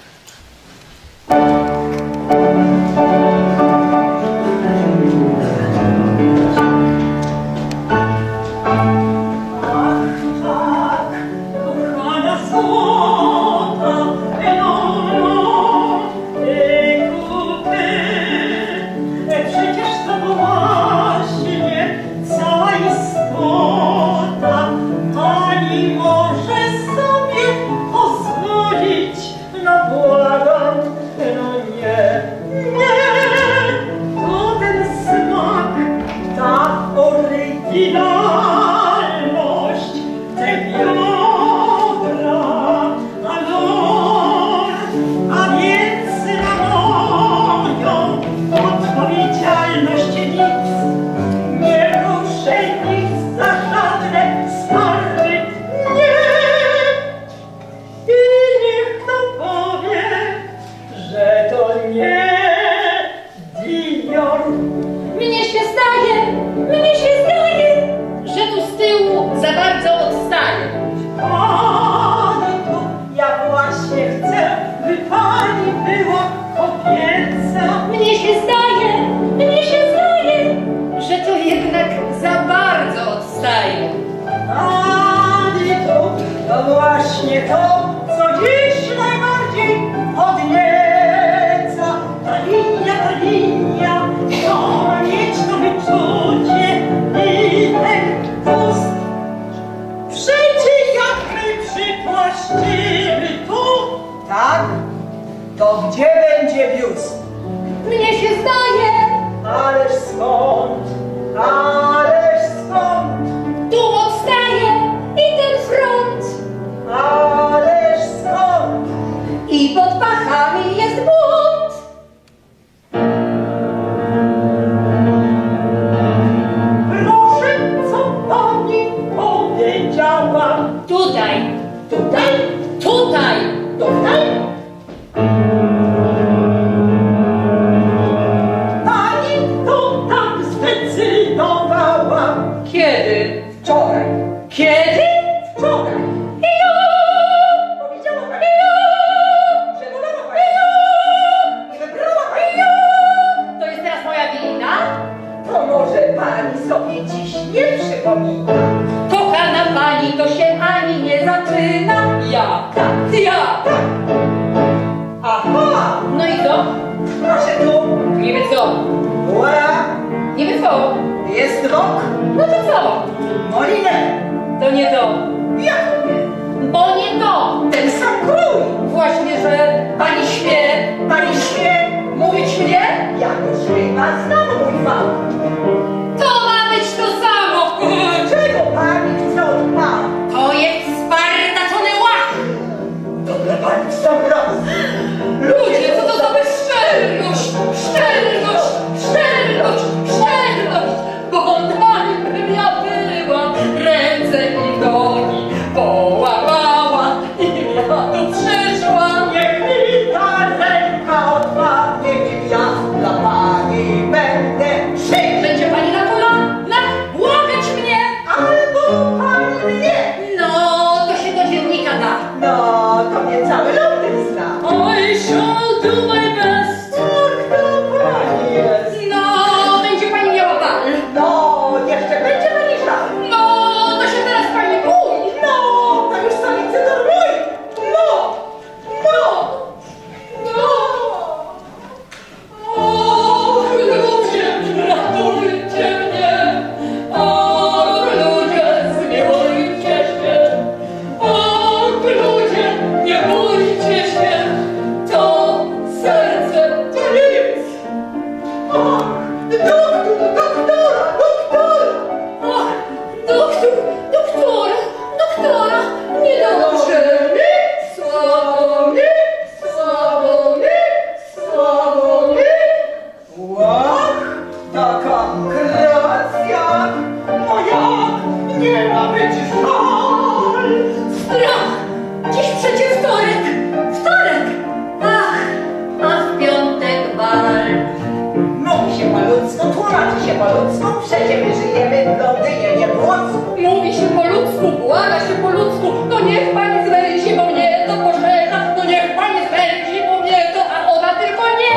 po ludzku, przecież my żyjemy w Londynie, nie w Łódzku. Mówi się po ludzku, błaga się po ludzku, to niech pani zwęzi, bo mnie to pożera, to niech pani zwęzi, bo mnie to, a ona tylko nie.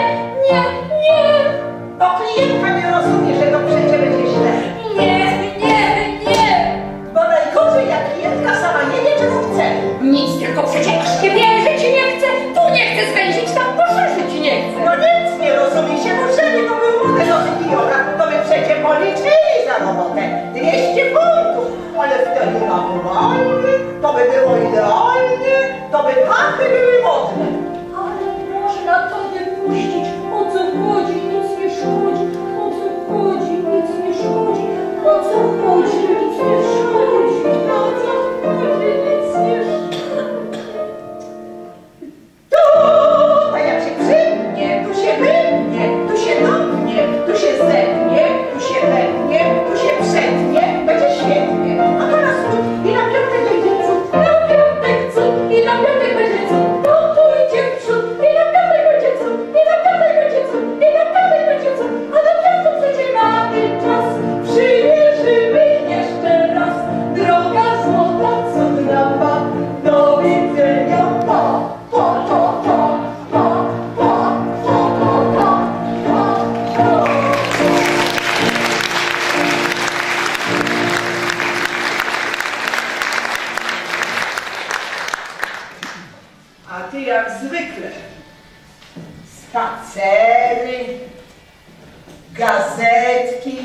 To klientka nie rozumie, że to przecież będzie źle. Nie. Bo najgorzej, jak klientka sama nie wie, czego chce. Nic, tylko przecież nie wierzy ci nie chce, tu nie chce zwęzić, tam poszerzyć ci nie chce. No nic nie rozumie się, bo żeby to był model od idiota, to by przecież policzyli za robotę 200 funtów. Ale wtedy naturalnie, to by było idealnie, to by pachy były modne. Ale można to nie puścić, o co chodzi, nic nie szkodzi, o co chodzi, nic nie szkodzi, o co chodzi, nic nie szkodzi, o co chodzi, nic nie szkodzi. Tu, a jak się przypnie, tu się wypnie, tu się dopnie, tu się zepnie, tu się wepnie, tu się przetnie, będzie świetnie. A teraz cud i na piątek będzie cud, na piątek cud i na piątek będzie cud, to pójdzie w przód i na piątek będzie cud, i na piątek będzie cud, i na piątek będzie cud, a do piątku przecież mamy czas, przymierzymy jeszcze raz, droga złota, cudna ma, do widzenia, pa. A ty jak zwykle spacery, gazetki,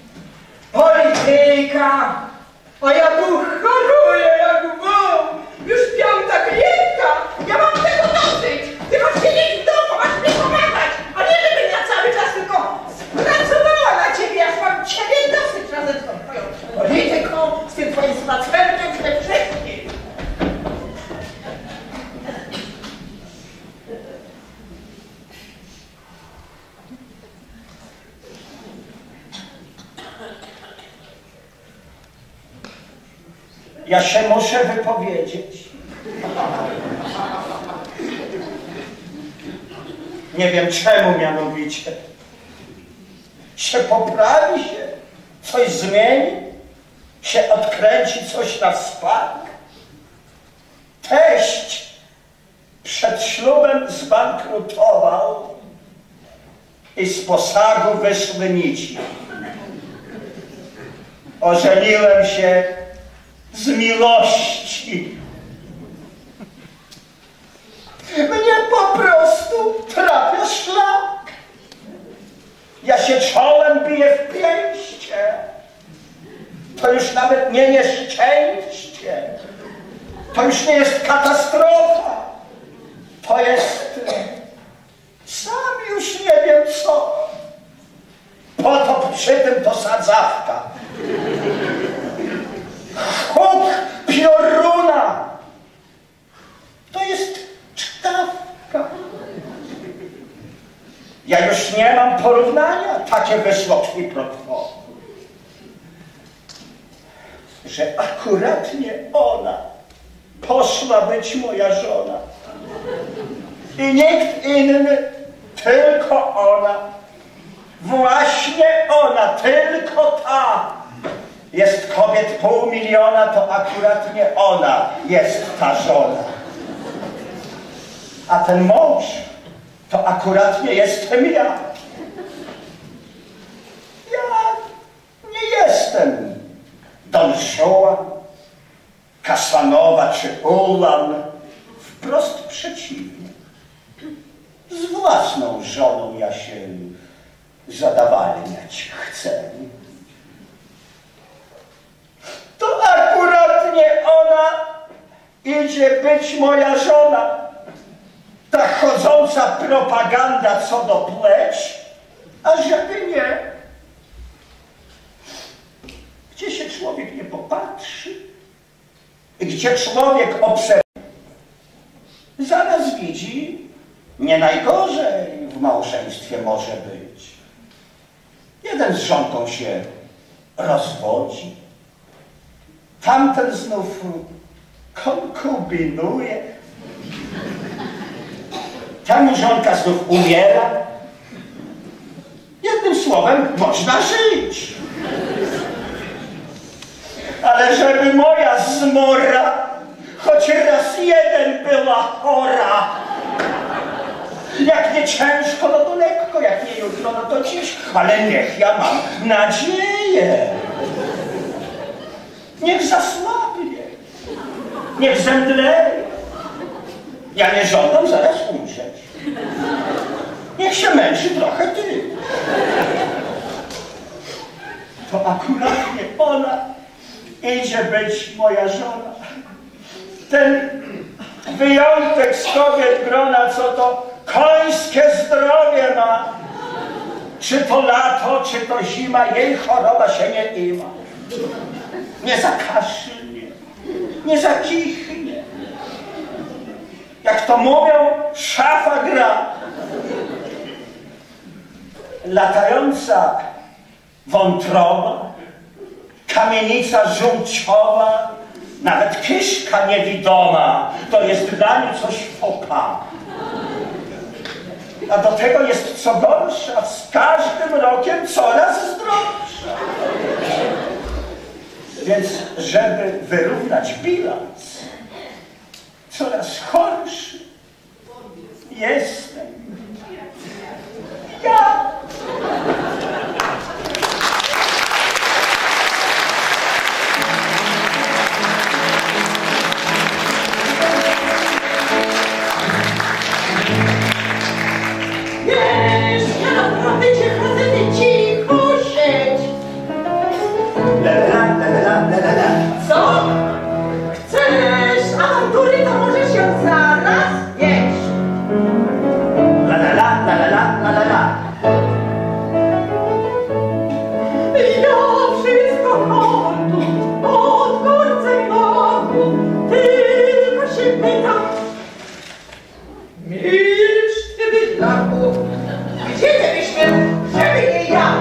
polityka, a ja tu choruję jak wąż. Już piąta klientka, ja mam tego dosyć. Ty masz siedzieć w domu, masz mi pomagać, a nie żebym ja cały czas tylko pracowała na ciebie. Ja mam ciebie dosyć razem z tą twoją polityką, z tym twoim spacerkiem, z tym wszystkim. Ja się muszę wypowiedzieć. Nie wiem czemu mianowicie. Się poprawi się, coś zmieni, się odkręci coś na spadek. Teść przed ślubem zbankrutował i z posagu wyszły nici. Ożeniłem się z miłości. Mnie po prostu trafia szlak. Ja się czołem biję w pięście. To już nawet nie nieszczęście. To już nie jest katastrofa. To jest... Sam już nie wiem co. Potop przy tym to sadzawka. Huk pioruna. To jest czkawka. Ja już nie mam porównania. Takie wyszło quiproquo. Że akuratnie ona poszła być moja żona. I nikt inny, tylko ona. Właśnie ona, tylko ta. Jest kobiet 500 000, to akurat nie ona jest ta żona. A ten mąż to akurat nie jestem ja. Ja nie jestem Don Juan, Kasanowa czy Ulan. Wprost przeciwnie. Z własną żoną ja się zadawalniać chcę. To akuratnie ona idzie być moja żona. Ta chodząca propaganda co do pleć, a żeby nie. Gdzie się człowiek nie popatrzy, gdzie człowiek obserwuje, zaraz widzi, nie najgorzej w małżeństwie może być. Jeden z żonką się rozwodzi, tamten znów konkubinuje, ta żonka znów umiera. Jednym słowem, słowem można żyć. Ale żeby moja zmora choć raz jeden była chora. Jak nie ciężko, no to lekko, jak nie jutro, no to dziś. Ale niech ja mam nadzieję. Niech zasłabnie. Niech zemdleje. Ja nie żądam zaraz umrzeć. Niech się męczy trochę ty. To akuratnie ona idzie być moja żona. Ten wyjątek z kobiet grona, co to końskie zdrowie ma. Czy to lato, czy to zima, jej choroba się nie ima. Nie zakaszlnie, nie zakichnie. Jak to mówią, szafa gra. Latająca wątroba, kamienica żółciowa, nawet kiszka niewidoma, to jest dla niej coś fopa. A do tego jest co gorsza, z każdym rokiem coraz zdrowsza. Więc żeby wyrównać bilans, coraz chorszy jestem ja. Co? Chcesz awantury, to możesz ją zaraz jeść. La la la la la la la la. Ja wszystko kocham, od końca mochu, tylko się pytam. Milcz, ty bydlaku, gdzie ty byś był, żeby nie ja?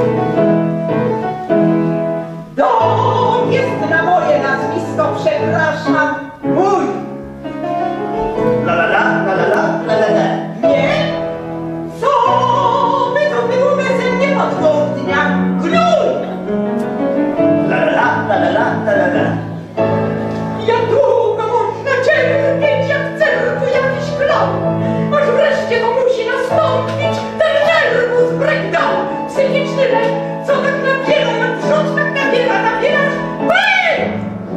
Dom jest na moje nazwisko, przepraszam, mój. La la la la la la la la la. Nie? Co by to było beze mnie po 2 dniach? Gnój! La la la la la la la la. Jak długo można cierpieć, jak w cyrku jakiś klaun? Aż wreszcie to musi nastąpić, ten nerwus breakdown, psychiczny lek, co tak nabiera, jak wrząt tak nabierasz, pęd!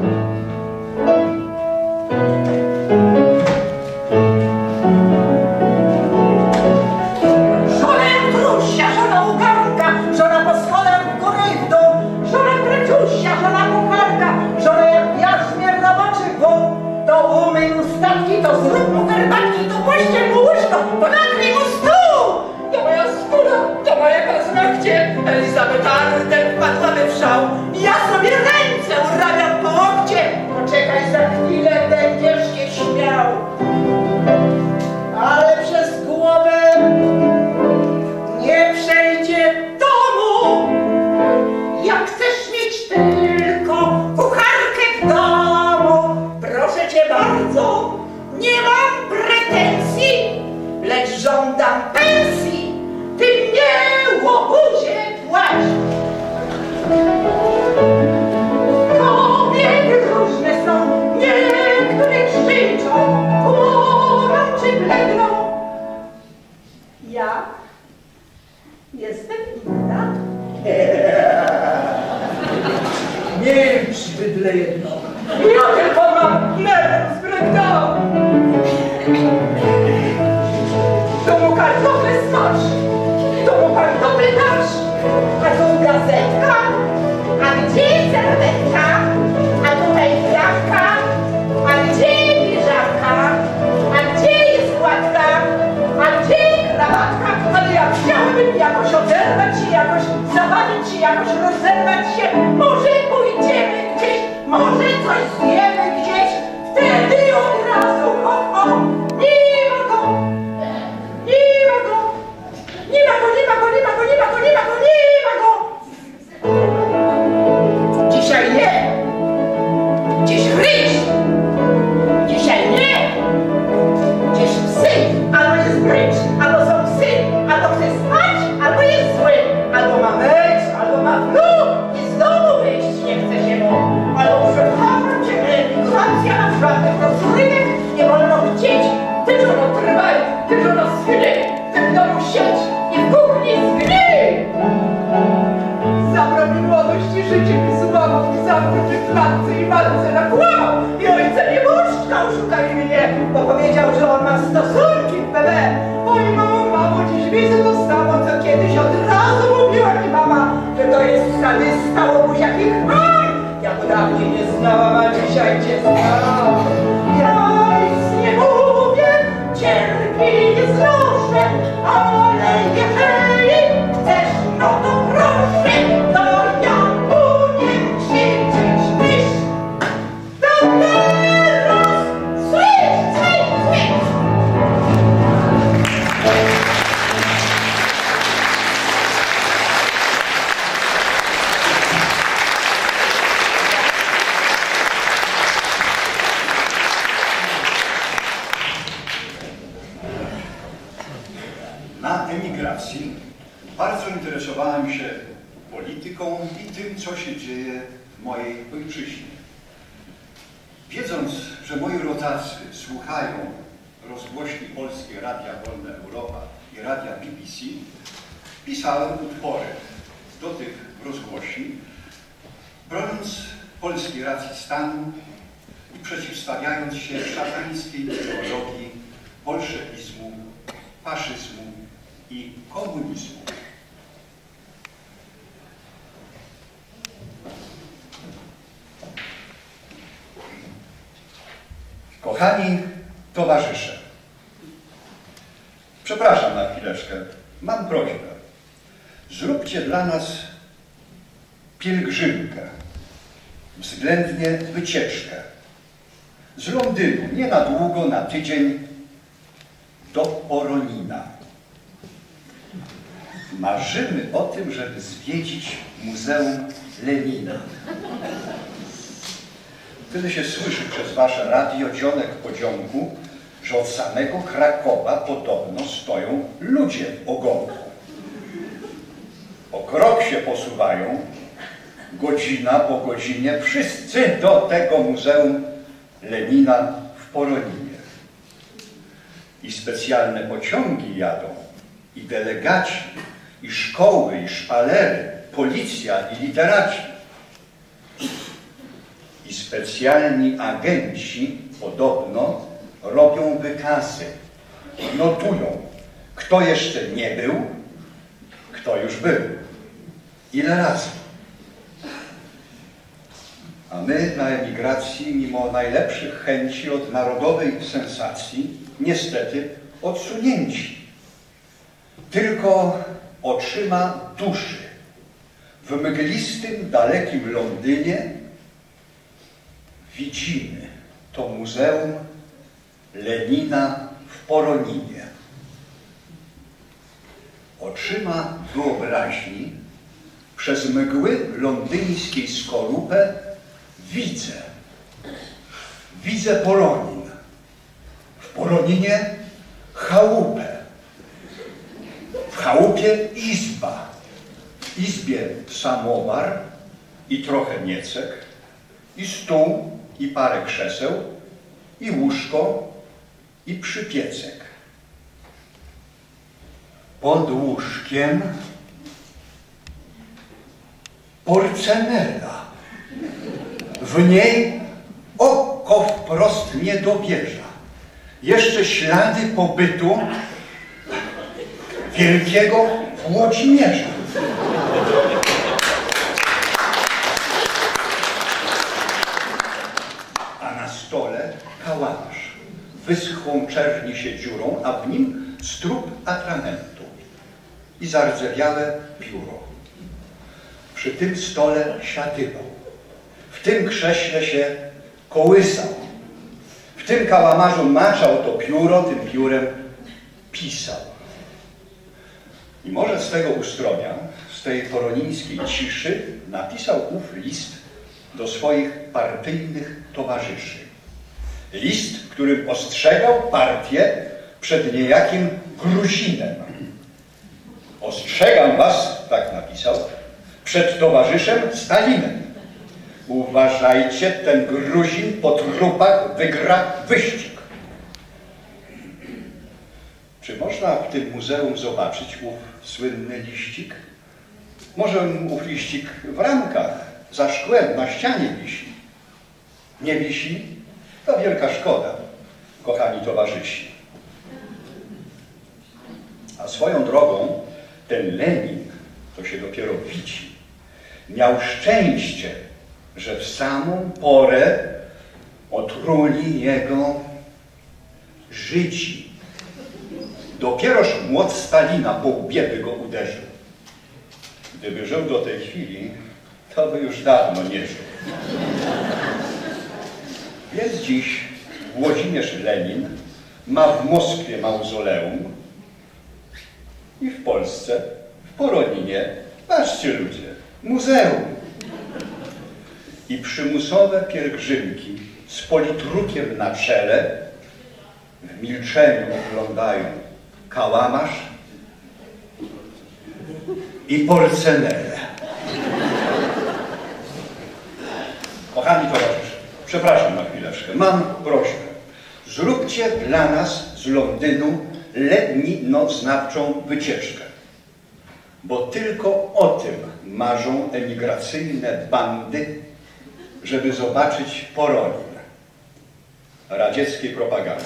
Żona Jantrusia, żona Ugarka, żona po schodach w górę i w dół, żona Kreczusia, żona Kucharka, żona jak jarzmier roboczych wół. To umyj mu statki, to zrób mu herbatki, to pościel mu łóżko, to nakryj mu stół. To moja skóra, to moje paznokcie, Elizabeth Arden wpadłaby w szał. Ja sobie ręce urabiam po łokcie, poczekaj, za chwilę będziesz się śmiał. Ale przez głowę nie przejdzie domu. Jak chcesz mieć tylko kucharkę w domu, proszę cię bardzo, nie mam pretensji, lecz żądam pensji. Ty mnie, łobuzie, płać. Kobiety różne są, niektóre krzyczą, chmurą czy bledną. Ja jestem inna. Milcz, bydle jedno. Ja tylko mam nerwus breakdown. To mu kartofle smaż, to mu kartofle dasz, a tu gazetka, a gdzie serwetka, a tutaj krawka, a gdzie piżamka, a gdzie jest płatka, a gdzie krawatka, ale ja chciałabym jakoś oderwać się, jakoś zabawić się, jakoś rozerwać się, może pójdziemy gdzieś, może coś zjemy gdzieś, wtedy od razu, nie ma go, nie ma go, nie ma go, nie ma go, nie ma go, nie ma go, nie ma go, nie ma go. Dzisiaj nie, dziś ryż, dzisiaj nie, dziś psy, albo jest brycz, albo są psy, albo chce spać, albo jest zły, albo emigracji bardzo interesowałem się polityką i tym, co się dzieje w mojej ojczyźnie. Wiedząc, że moi rodacy słuchają rozgłośni polskiej Radia Wolna Europa i Radia BBC, pisałem utwory do tych rozgłośni, broniąc polskiej racji stanu i przeciwstawiając się szatańskiej ideologii bolszewizmu, faszyzmu i komunizmu. Kochani towarzysze, przepraszam na chwileczkę, mam prośbę. Zróbcie dla nas pielgrzymkę, względnie wycieczkę z Londynu, nie na długo, na tydzień, do Poronina. Marzymy o tym, żeby zwiedzić Muzeum Lenina. Tyle się słyszy przez wasze radio dzionek po dzionku, że od samego Krakowa podobno stoją ludzie w ogonku. O krok się posuwają, godzina po godzinie, wszyscy do tego Muzeum Lenina w Poroninie. I specjalne pociągi jadą, i delegaci, i szkoły, i szpalery, policja, i literaci. I specjalni agenci podobno robią wykazy, notują, kto jeszcze nie był, kto już był, ile razy. A my na emigracji, mimo najlepszych chęci od narodowej sensacji, niestety odsunięci. Tylko oczyma duszy w mglistym, dalekim Londynie widzimy to Muzeum Lenina w Poroninie. Oczyma wyobraźni przez mgły londyńskiej skorupę widzę Poronin. W Poroninie chałupę. W chałupie izba. W izbie samowar i trochę miecek, i stół, i parę krzeseł, i łóżko, i przypiecek. Pod łóżkiem porcenela. W niej oko wprost nie dobierza. Jeszcze ślady pobytu wielkiego Włodzimierza. A na stole kałamarz. Wyschłą czerni się dziurą, a w nim strób atramentu i zardzewiałe pióro. Przy tym stole siadywał. W tym krześle się kołysał. W tym kałamarzu maczał to pióro, tym piórem pisał. I może z tego ustromia, z tej poronińskiej ciszy napisał ów list do swoich partyjnych towarzyszy. List, w którym ostrzegał partię przed niejakim Gruzinem. Ostrzegam was, tak napisał, przed towarzyszem Stalinem. Uważajcie, ten Gruzin po trupach wygra wyścig. Czy można w tym muzeum zobaczyć ów słynny liścik? Może ów liścik w ramkach, za szkłem, na ścianie wisi. Nie wisi? To wielka szkoda, kochani towarzysi. A swoją drogą ten Lenin, to się dopiero widzi, miał szczęście, że w samą porę otruli jego Żydzi. Dopieroż młot Stalina po łbie by go uderzył. Gdyby żył do tej chwili, to by już dawno nie żył. Więc dziś Włodzimierz Lenin ma w Moskwie mauzoleum i w Polsce, w Poroninie, patrzcie ludzie, muzeum. I przymusowe pielgrzymki z politrukiem na czele w milczeniu oglądają kałamarz i porcenele. Kochani towarzysze, przepraszam na chwileczkę, mam prośbę. Zróbcie dla nas z Londynu letninoznawczą wycieczkę, bo tylko o tym marzą emigracyjne bandy, żeby zobaczyć Poronin radzieckiej propagandy.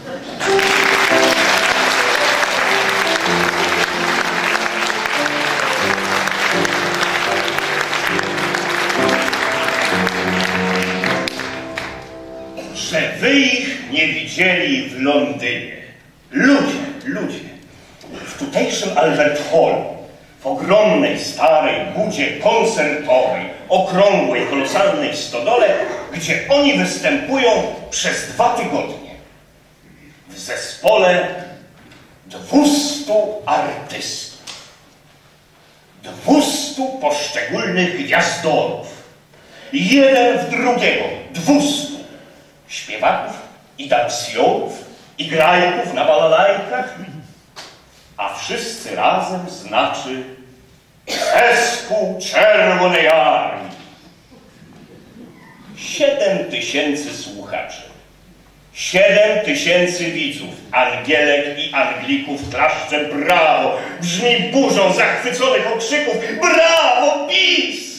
Że wy ich nie widzieli w Londynie. Ludzie, w tutejszym Albert Hallu, w ogromnej, starej budzie koncertowej, okrągłej, kolosalnej stodole, gdzie oni występują przez 2 tygodnie. W zespole 200 artystów. 200 poszczególnych gwiazdorów. Jeden w drugiego. 200 śpiewaków i dansjorów i grajków na balalajkach, a wszyscy razem znaczy zespół Czerwonej Armii. 7000 słuchaczy, 7000 widzów, Angielek i Anglików klaszcze brawo, brzmi burzą zachwyconych okrzyków, brawo, PiS!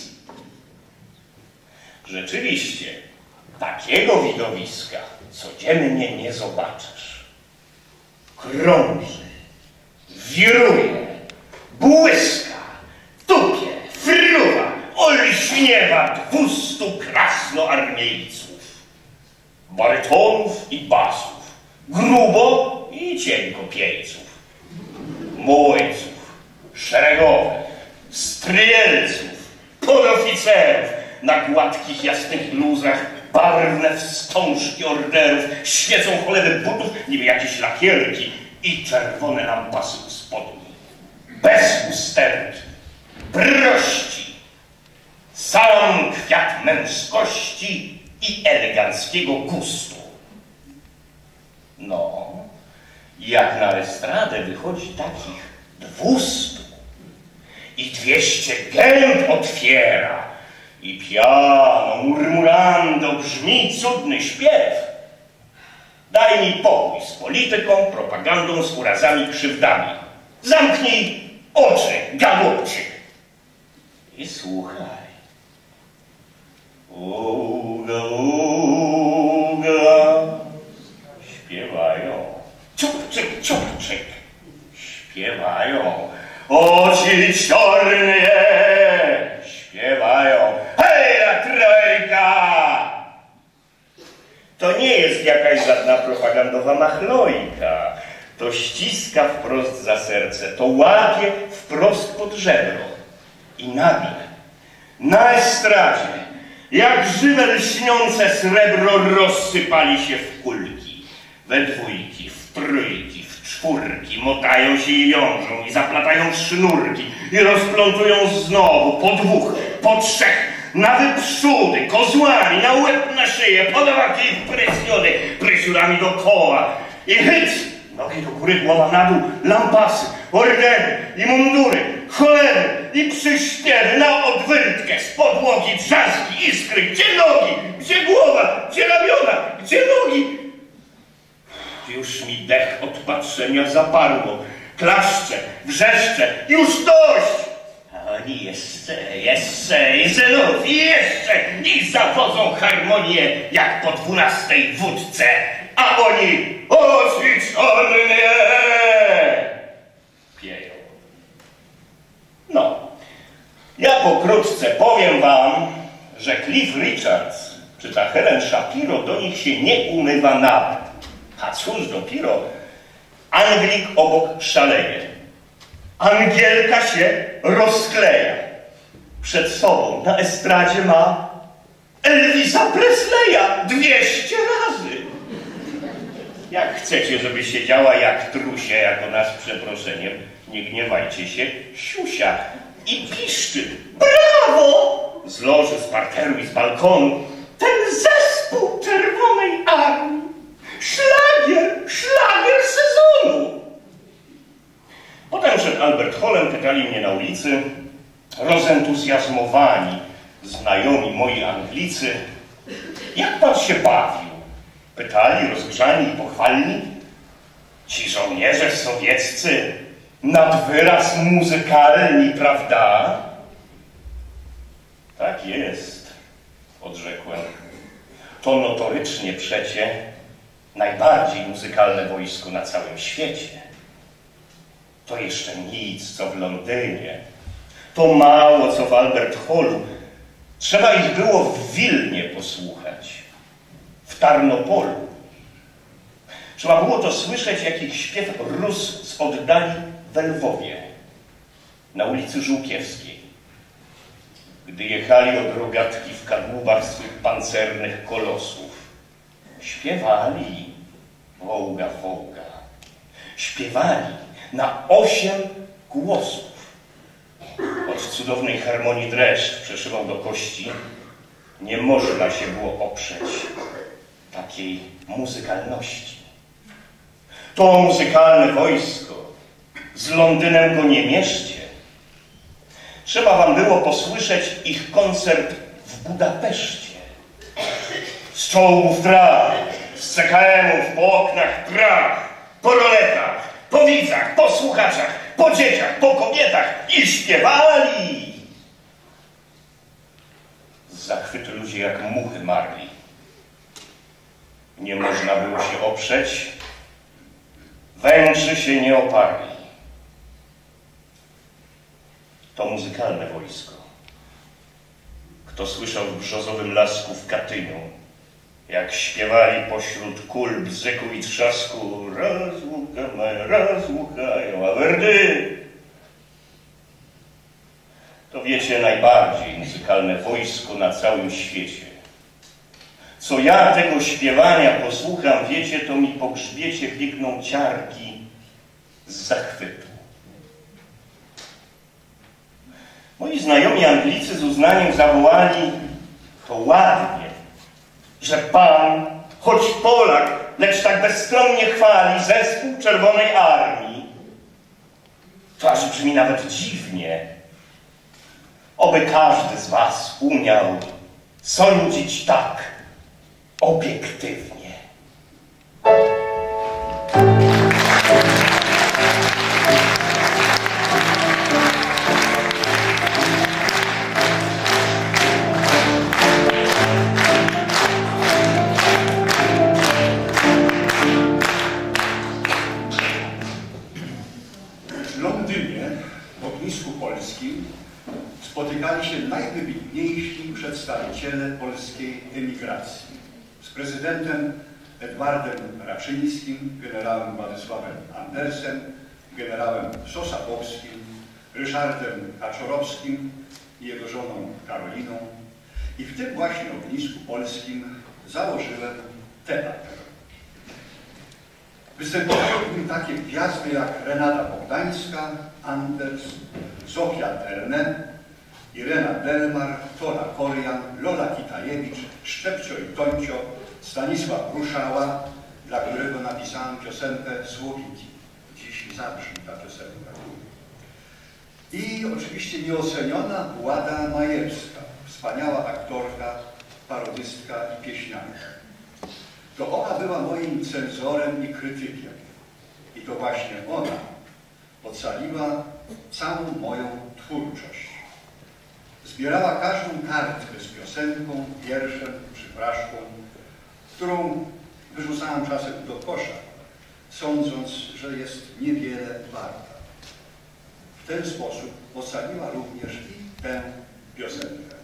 Rzeczywiście, takiego widowiska codziennie nie zobaczysz. Krąży, wiruje, błyska, tupie, fruwa, olśniewa 200 krasnoarmiejców, barytonów i basów, grubo i cienko piejców, młojców, szeregowych, stryjelców, podoficerów na gładkich, jasnych bluzach, barwne wstążki orderów, świecą cholewy butów, niby jakieś lakierki i czerwone lampasy u spodni. Bez usterki, prości, sam kwiat męskości i eleganckiego gustu. No, jak na estradę wychodzi takich 200 i 200 gęb otwiera i piano, murmurando brzmi cudny śpiew, daj mi pokój z polityką, propagandą, z urazami, krzywdami. Zamknij oczy, galopczyk, i słuchaj. Uga, uga, śpiewają. Ciupczyk, ciupczyk, śpiewają. Oczy czarne śpiewają. Hej, la trojka! To nie jest jakaś żadna propagandowa machlojka. To ściska wprost za serce, to łapie wprost pod żebro. I nagle, na estradzie, jak żywe lśniące srebro, rozsypali się w kulki, we dwójki, w trójki, w czwórki, motają się i wiążą, i zaplatają sznurki, i rozplątują znowu, po 2, po 3, na wyprzódy, kozłami, na łeb, na szyję, podawaki i presjony, prysiurami dookoła. I hyc! Nogi do góry, głowa na dół, lampasy, ordery i mundury, cholery i przyśpiewy na odwyrtkę, z podłogi, drzazgi, iskry. Gdzie nogi? Gdzie głowa? Gdzie ramiona? Gdzie nogi? Już mi dech od patrzenia zaparło. Klaszcze, wrzeszcze, już dość! A oni jeszcze, i znów, i jeszcze, i zawodzą harmonię, jak po 12 wódce. A oni oczy czarne pieją. No, ja pokrótce powiem wam, że Cliff Richards czy ta Helen Shapiro do nich się nie umywa nawet. A cóż dopiero, Anglik obok szaleje. Angielka się rozkleja. Przed sobą na estradzie ma Elvisa Presleya 200 razy. Jak chcecie, żeby siedziała jak trusie, jako nas z przeproszeniem, nie gniewajcie się, siusia i piszczy. Brawo! Z loży, z parteru i z balkonu. Ten zespół Czerwonej Armii. Szlagier sezonu. Potem przed Albert Hallem pytali mnie na ulicy, rozentuzjazmowani znajomi moi Anglicy, jak pan się bawił? Pytali, rozgrzani i pochwalni. Ci żołnierze sowieccy nad wyraz muzykalni, prawda? Tak jest, odrzekłem. To notorycznie przecie najbardziej muzykalne wojsko na całym świecie. To jeszcze nic, co w Londynie. To mało, co w Albert Hallu. Trzeba ich było w Wilnie posłuchać, w Tarnopolu. Trzeba było to słyszeć, jak ich śpiew rósł z oddali w Lwowie, na ulicy Żółkiewskiej. Gdy jechali od rogatki w kadłubach swych pancernych kolosów, śpiewali wołga, wołga. Śpiewali na 8 głosów. Od cudownej harmonii dreszcz przeszywał do kości. Nie można się było oprzeć takiej muzykalności. To muzykalne wojsko, z Londynem go nie mieszcie. Trzeba wam było posłyszeć ich koncert w Budapeszcie. Z czołgów traf, z CKM-ów po oknach prach, po roletach, po widzach, po słuchaczach, po dzieciach, po kobietach i śpiewali. Z zachwytu ludzie jak muchy marli. Nie można było się oprzeć. Węgrzy się nie oparli. To muzykalne wojsko. Kto słyszał w brzozowym lasku w Katyniu, jak śpiewali pośród kul, bzyku i trzasku, rozłuchają awerdy, to wiecie, najbardziej muzykalne wojsko na całym świecie. Co ja tego śpiewania posłucham, wiecie, to mi po grzbiecie biegną ciarki z zachwytu. Moi znajomi Anglicy z uznaniem zawołali: to ładnie, że pan, choć Polak, lecz tak bezstronnie chwali zespół Czerwonej Armii. To aż brzmi nawet dziwnie. Oby każdy z was umiał sądzić tak obiektywnie. W Londynie, w ognisku polskim, spotykali się najwybitniejsi przedstawiciele polskiej emigracji z prezydentem Edwardem Raczyńskim, generałem Władysławem Andersem, generałem Sosabowskim, Ryszardem Kaczorowskim i jego żoną Karoliną. I w tym właśnie ognisku polskim założyłem teatr. Występowały w nim takie gwiazdy jak Renata Bogdańska, Anders, Zofia Terne, Irena Delmar, Tora Korian, Lola Kitajewicz, Szczepcio i Toncio, Stanisław Ruszała, dla którego napisałem piosenkę Słowiki. Dziś zabrzmi ta piosenka. I oczywiście nieoceniona Włada Majewska, wspaniała aktorka, parodystka i pieśniarka. To ona była moim cenzorem i krytykiem. I to właśnie ona ocaliła całą moją twórczość. Zbierała każdą kartkę z piosenką, wierszem, przypraszką, którą wyrzucałem czasem do kosza, sądząc, że jest niewiele warta. W ten sposób ocaliła również i tę piosenkę.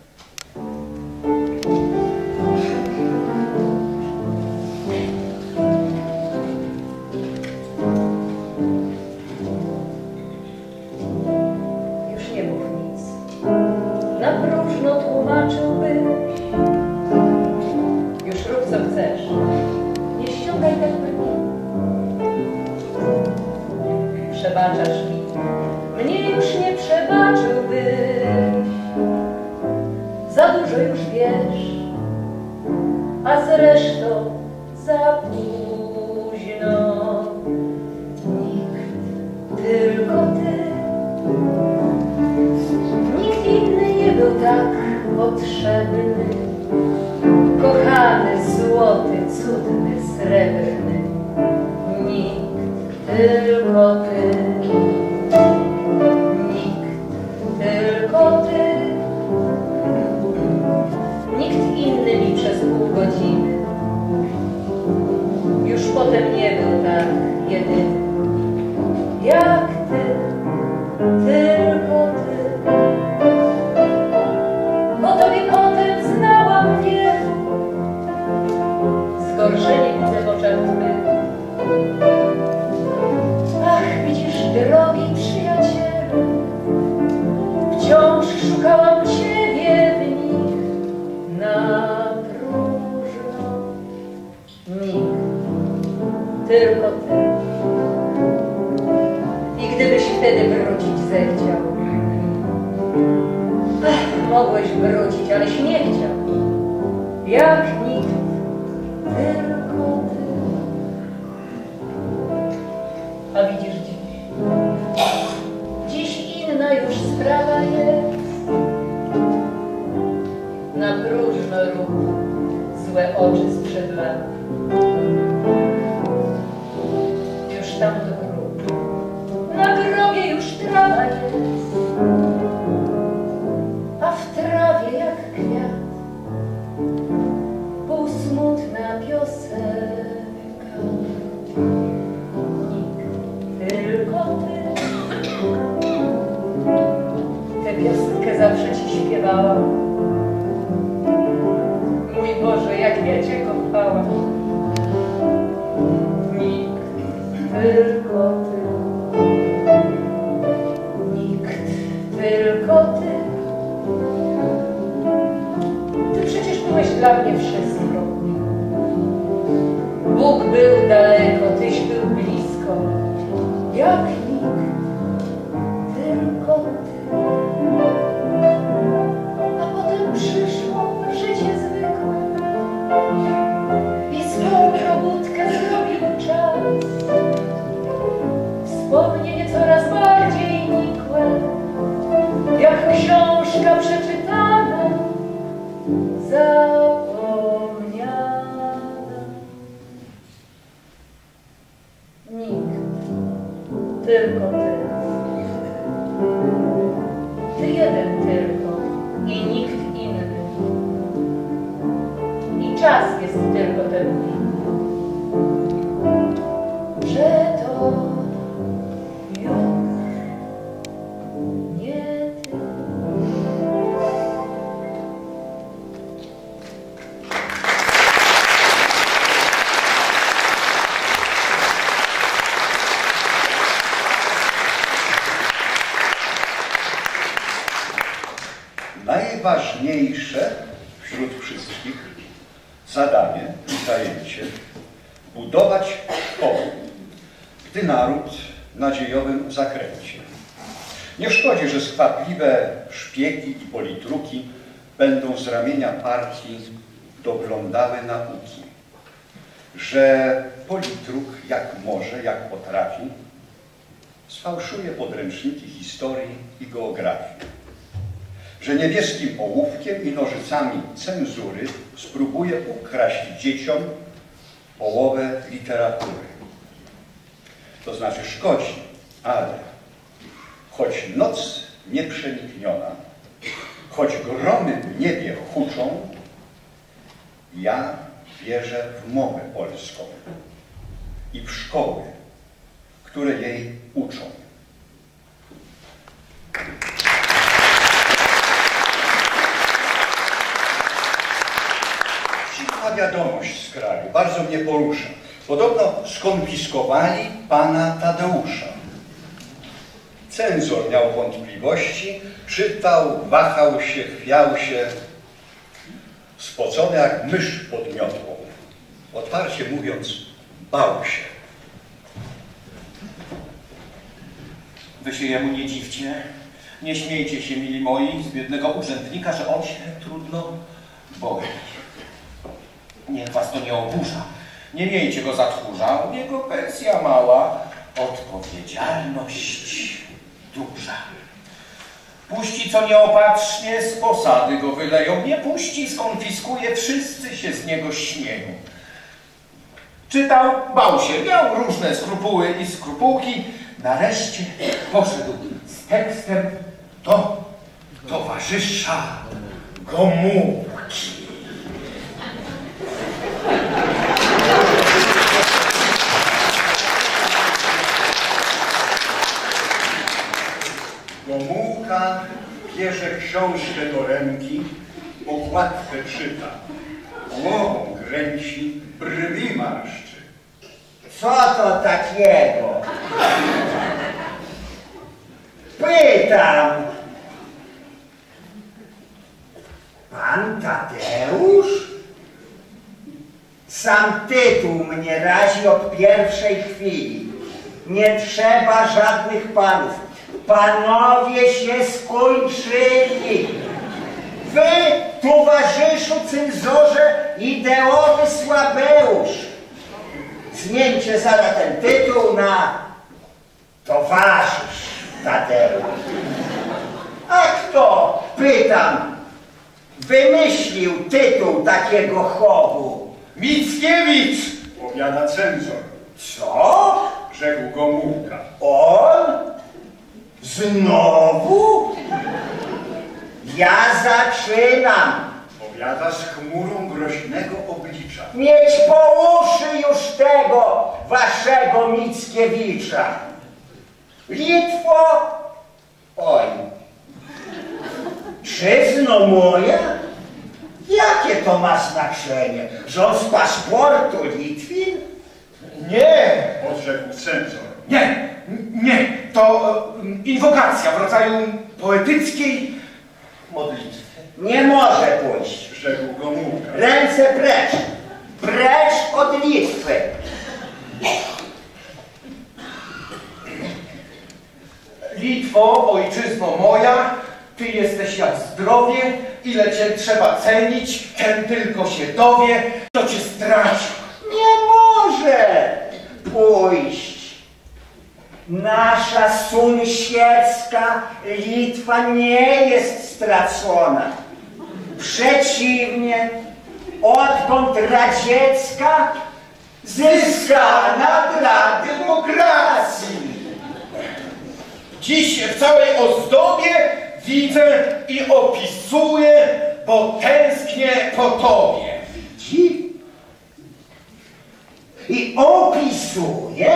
Już nie mów nic. Na próżno tłumaczyłbyś. Już rób co chcesz. Nie ściągaj tak brwi. Przebaczasz mi. Mnie już nie przebaczyłbyś. Za dużo już wiesz. A zresztą za późno. Nikt, tylko ty tak potrzebny, kochany, złoty, cudny, srebrny, nikt, tylko ty, nikt, tylko ty, nikt inny mi przez pół godziny, już potem nie był tak jedyny, jak ty, tylko ty. O tobie potem znałam wielu, zgorszenie widzę w oczach twych. Ach, widzisz, drogi przyjacielu, wciąż szukałam ciebie w nich na próżno. Nikt, tylko ty. I gdybyś wtedy wrócić zechciał, ach, mogłeś wrócić, aleś nie chciał, jak nikt, tylko ty. A widzisz dziś inna już sprawa jest. Na próżno rób złe oczy sprzed lat. Już tam do grób, na grobie już trawa jest, a w trawie jak kwiat półsmutna piosenka. Nikt, tylko ty. Tę piosenkę zawsze ci śpiewałam. Mój Boże, jak ja cię kochałam. Nikt, tylko ty. Nikt, tylko ty. Ty przecież byłeś dla mnie wszystko. Bóg był daleko, tyś był blisko. Jak nikt, tylko ty. A potem przyszło życie zwykłe i swą robótkę zrobił czas. Wspomnienie coraz bardziej nikłe, jak książka przeczytana, zapomniana. Nikt, tylko ty. Ty jeden tylko i nikt inny. I czas jest tylko ten winny, że to już nie ty. Najważniejsze wśród wszystkich zadanie i zajęcie budować szkoły, gdy naród w nadziejowym zakręcie. Nie szkodzi, że skwapliwe szpiegi i politruki będą z ramienia partii doglądały nauki, że politruk jak może, jak potrafi, sfałszuje podręczniki historii i geografii, że niebieskim ołówkiem i nożycami cenzury spróbuje ukraść dzieciom połowę literatury. To znaczy szkodzi, ale choć noc nieprzenikniona, choć gromy w niebie huczą, ja wierzę w mowę polską i w szkoły, które jej uczą. Cicha wiadomość z kraju, bardzo mnie porusza. Podobno skonfiskowali pana Tadeusza. Cenzor miał wątpliwości, czytał, wahał się, chwiał się, spocony jak mysz pod miotłą. Otwarcie mówiąc, bał się. Wy się jemu nie dziwcie, nie śmiejcie się, mili moi, z biednego urzędnika, że on się trudno boi. Niech was to nie oburza. Nie miejcie go za tchórza, u niego pensja mała, odpowiedzialność duża. Puści, co nieopatrznie, z posady go wyleją. Nie puści, skonfiskuje, wszyscy się z niego śmieją. Czytał, bał się, miał różne skrupuły i skrupułki. Nareszcie poszedł z tekstem do towarzysza Gomułki. Gomułka bierze książkę do ręki, okładkę czyta, głową kręci, brwi marszczy. Co to takiego? Pytam. Pan Tadeusz? Sam tytuł mnie razi od pierwszej chwili. Nie trzeba żadnych panów. Panowie się skończyli. Wy, towarzyszu cenzorze, ideowy słabeusz. Zmieńcie zaraz ten tytuł na towarzysz Tadeusz. A kto, pytam, wymyślił tytuł takiego chowu? Mickiewicz! Powiada cenzor. Co? Rzekł Gomułka. On? Znowu? Ja zaczynam. Powiada z chmurą groźnego oblicza. Mieć po uszy już tego waszego Mickiewicza. Litwo? Oj. Czyzno moja? Jakie to ma znaczenie? Że on z paszportu Litwin? Nie! Odrzekł cenzor. Nie, to inwokacja w rodzaju poetyckiej modlitwy. Nie może pójść. Rzekł Gomułka. Ręce precz. Precz od Litwy. Litwo, ojczyzno moja, ty jesteś jak zdrowie, ile cię trzeba cenić, ten tylko się dowie, to cię straci. Nie może pójść. Nasza sąsiedzka Litwa nie jest stracona. Przeciwnie, odkąd radziecka zyskana dla demokracji. Dziś w całej ozdobie widzę i opisuję, bo tęsknię po tobie. Widzi? I opisuje?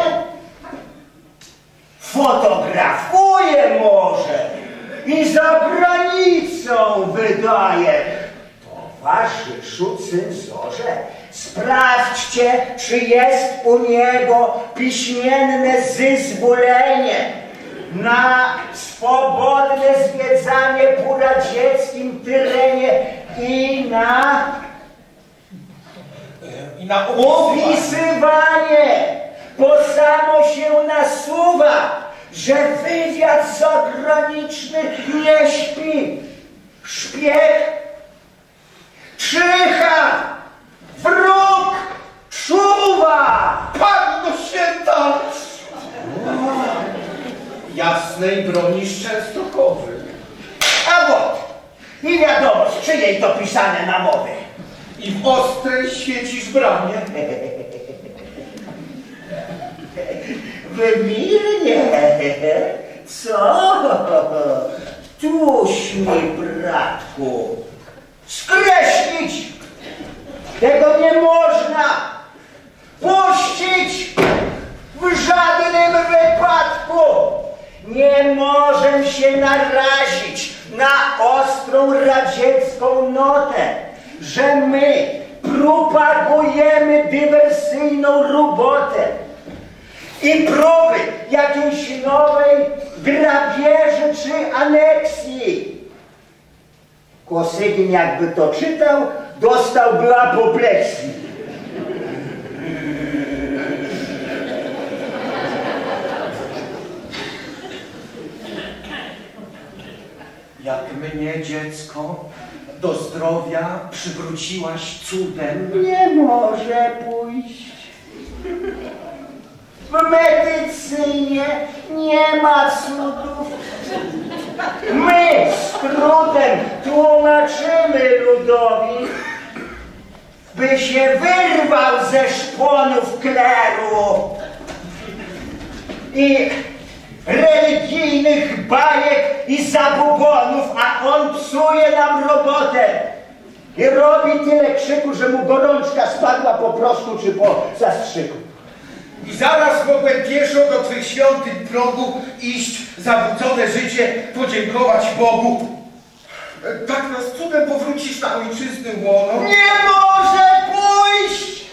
Fotografuje może i za granicą wydaje. Towarzyszu cenzorze, sprawdźcie, czy jest u niego piśmienne zezwolenie na swobodne zwiedzanie po radzieckim terenie i na opisywanie, bo samo się nasuwa, że wywiad zagraniczny nie śpi. Szpieg czyha, wróg czuwa. Panno Święta! Jasnej broni z Częstochowy. A вот, i wiadomo, z czyjej to pisane namowy. I w ostrej świecisz bramie. Wymilnie. Co? Tuś mi, bratku. Skreślić! Tego nie można puścić w żadnym wypadku. Nie możemy się narazić na ostrą radziecką notę, że my propagujemy dywersyjną robotę i próby jakiejś nowej grabieży czy aneksji. Kosygin, jakby to czytał, dostałby apopleksji. Jak mnie, dziecko, do zdrowia przywróciłaś cudem. Nie może pójść. W medycynie nie ma cudów. My skrótem tłumaczymy ludowi, by się wyrwał ze szponów kleru i religijnych bajek i zabubonów, a on psuje nam robotę i robi tyle krzyku, że mu gorączka spadła po prostu czy po zastrzyku. I zaraz mogłem pieszo do twych świątyń progu iść, zawrócone życie podziękować Bogu. Tak nas cudem powrócisz na ojczyzny łono. Nie może pójść!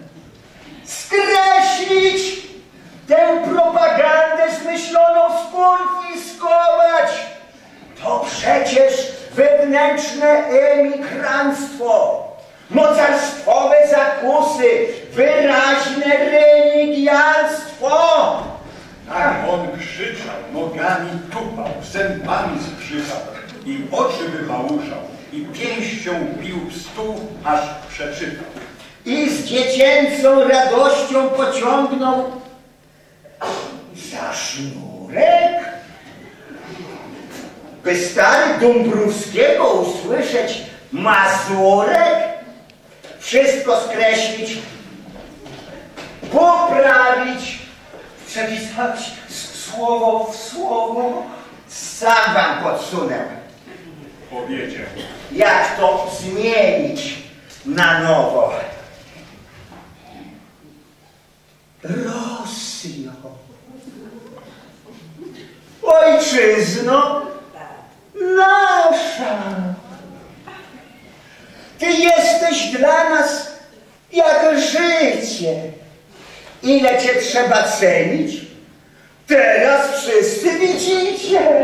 Skreślić! Tę propagandę zmyśloną skonfiskować! To przecież wewnętrzne emigranstwo, mocarstwowe zakusy, wyraźne religianstwo! Tak on krzyczał, nogami tupał, zębami skrzypał i oczy wymałuszał i pięścią bił w stół, aż przeczytał. I z dziecięcą radością pociągnął za sznurek, by stary Dąbrowskiego usłyszeć mazurek, wszystko skreślić, poprawić, przepisać słowo w słowo. Sam wam podsunę, Powiedział. jak to zmienić na nowo. Rosjo, ojczyzno nasza, ty jesteś dla nas jak życie. Ile cię trzeba cenić, teraz wszyscy widzicie.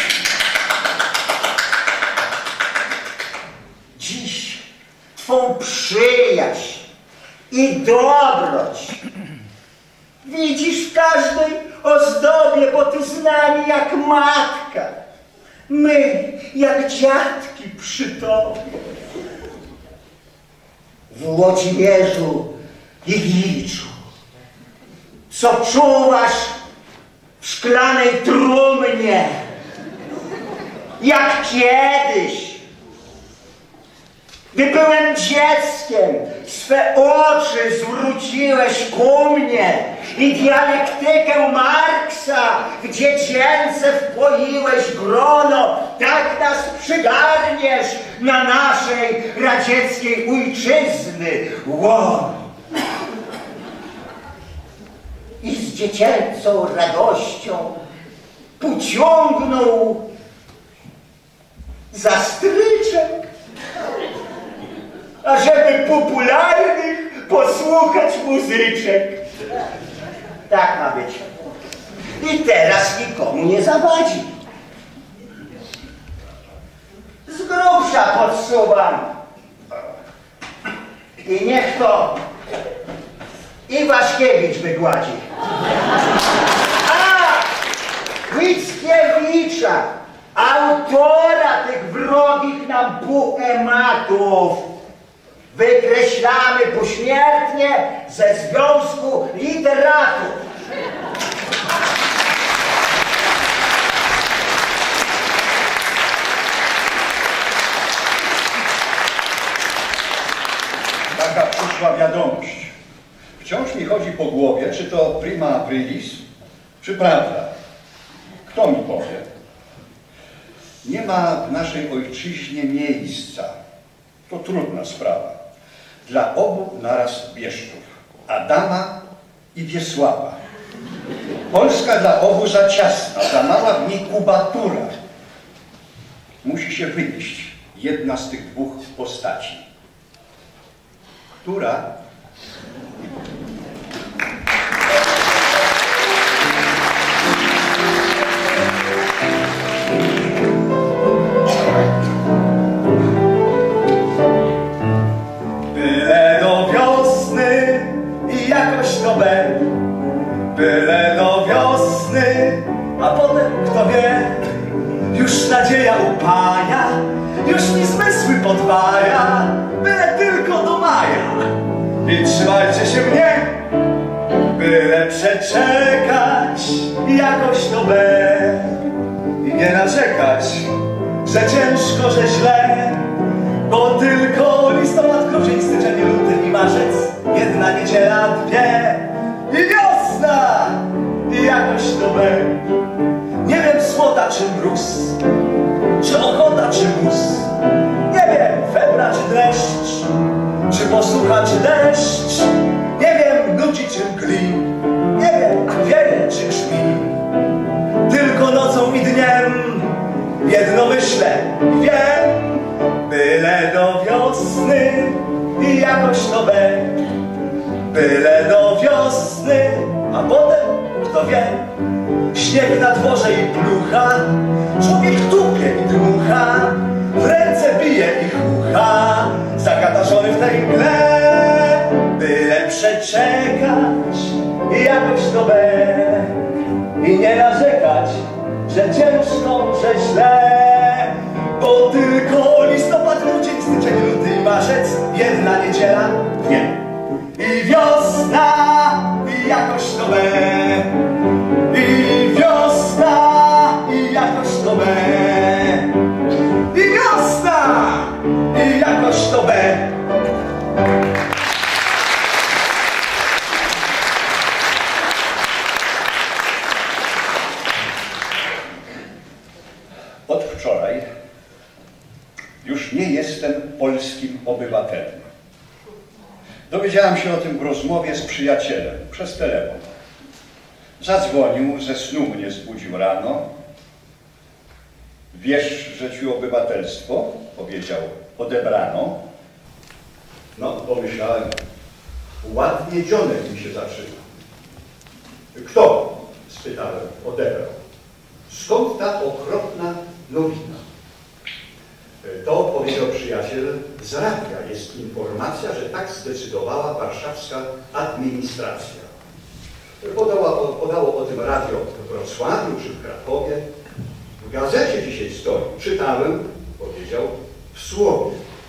Dziś twą przyjaźń i dobroć widzisz w każdej ozdobie, bo ty z nami jak matka, my jak dziadki przy tobie. W Włodzimierzu i Giczu, co czuwasz w szklanej trumnie, jak kiedyś, gdy byłem dzieckiem, swe oczy zwróciłeś ku mnie i dialektykę Marksa w dziecięce wpoiłeś grono, tak nas przygarniesz na naszej radzieckiej ojczyzny łono. I z dziecięcą radością pociągnął za stryczek, ażeby popularnych posłuchać muzyczek. Tak ma być. I teraz nikomu nie zawadzi. Z grubsza podsuwam. I niech to Iwaszkiewicz wygładzi. A Mickiewicza, autora tych wrogich nam poematów, wykreślamy pośmiertnie ze Związku Literatów. Taka przyszła wiadomość. Wciąż mi chodzi po głowie, czy to prima aprilis, czy prawda. Kto mi powie? Nie ma w naszej ojczyźnie miejsca. To trudna sprawa. Dla obu naraz bieszczów. Adama i Wiesława. Polska dla obu za ciasna, za mała w niej kubatura. Musi się wynieść jedna z tych dwóch postaci. Która? Byle do wiosny i jakoś to będzie. Byle do wiosny, a potem kto wie, już nadzieja upaja, już mi zmysły podwaja, byle tylko do maja. I trzymajcie się mnie, byle przeczekać, jakoś to będzie. I nie narzekać, że ciężko, że źle, bo tylko listopad, grudzień, styczeń, luty i marzec, jedna niedziela, dwie i wiosna i jakoś to będzie. Nie wiem, słota czy mróz, czy ochota czy mus, nie wiem, febra czy dreszcz, czy posłucha czy deszcz, nie wiem, nudzi czy mgli, nie wiem, a wieje czy grzmi. Tylko nocą i dniem jedno myślę i wiem, byle do wiosny i jakoś to będzie. Byle do wiosny, a potem, kto wie, śnieg na dworze i plucha, człowiek tupie i dmucha, w ręce bije i chucha, zakatarzony w tej mgle. Byle przeczekać i jakoś to będzie i nie narzekać, że ciężko, że źle, bo tylko listopad, grudzień, styczeń, luty i marzec, jedna niedziela, dwie i wiosna i jakoś to będzie. I wiosna i jakoś to będzie. I wiosna i jakoś to będzie. Od wczoraj już nie jestem polskim obywatelem. Dowiedziałam się o tym w rozmowie z przyjacielem przez telefon. Zadzwonił, ze snu mnie zbudził rano. Wiesz, że ci obywatelstwo, powiedział, odebrano. No, pomyślałem, ładnie dzionek mi się zaczyna. Kto? Spytałem, odebrał. Skąd ta okropna nowina? To, powiedział przyjaciel, z radia jest informacja, że tak zdecydowała warszawska administracja. Podało o tym radio w Wrocławiu czy w Krakowie. W gazecie dzisiaj stoi. Czytałem, powiedział, w Słowie.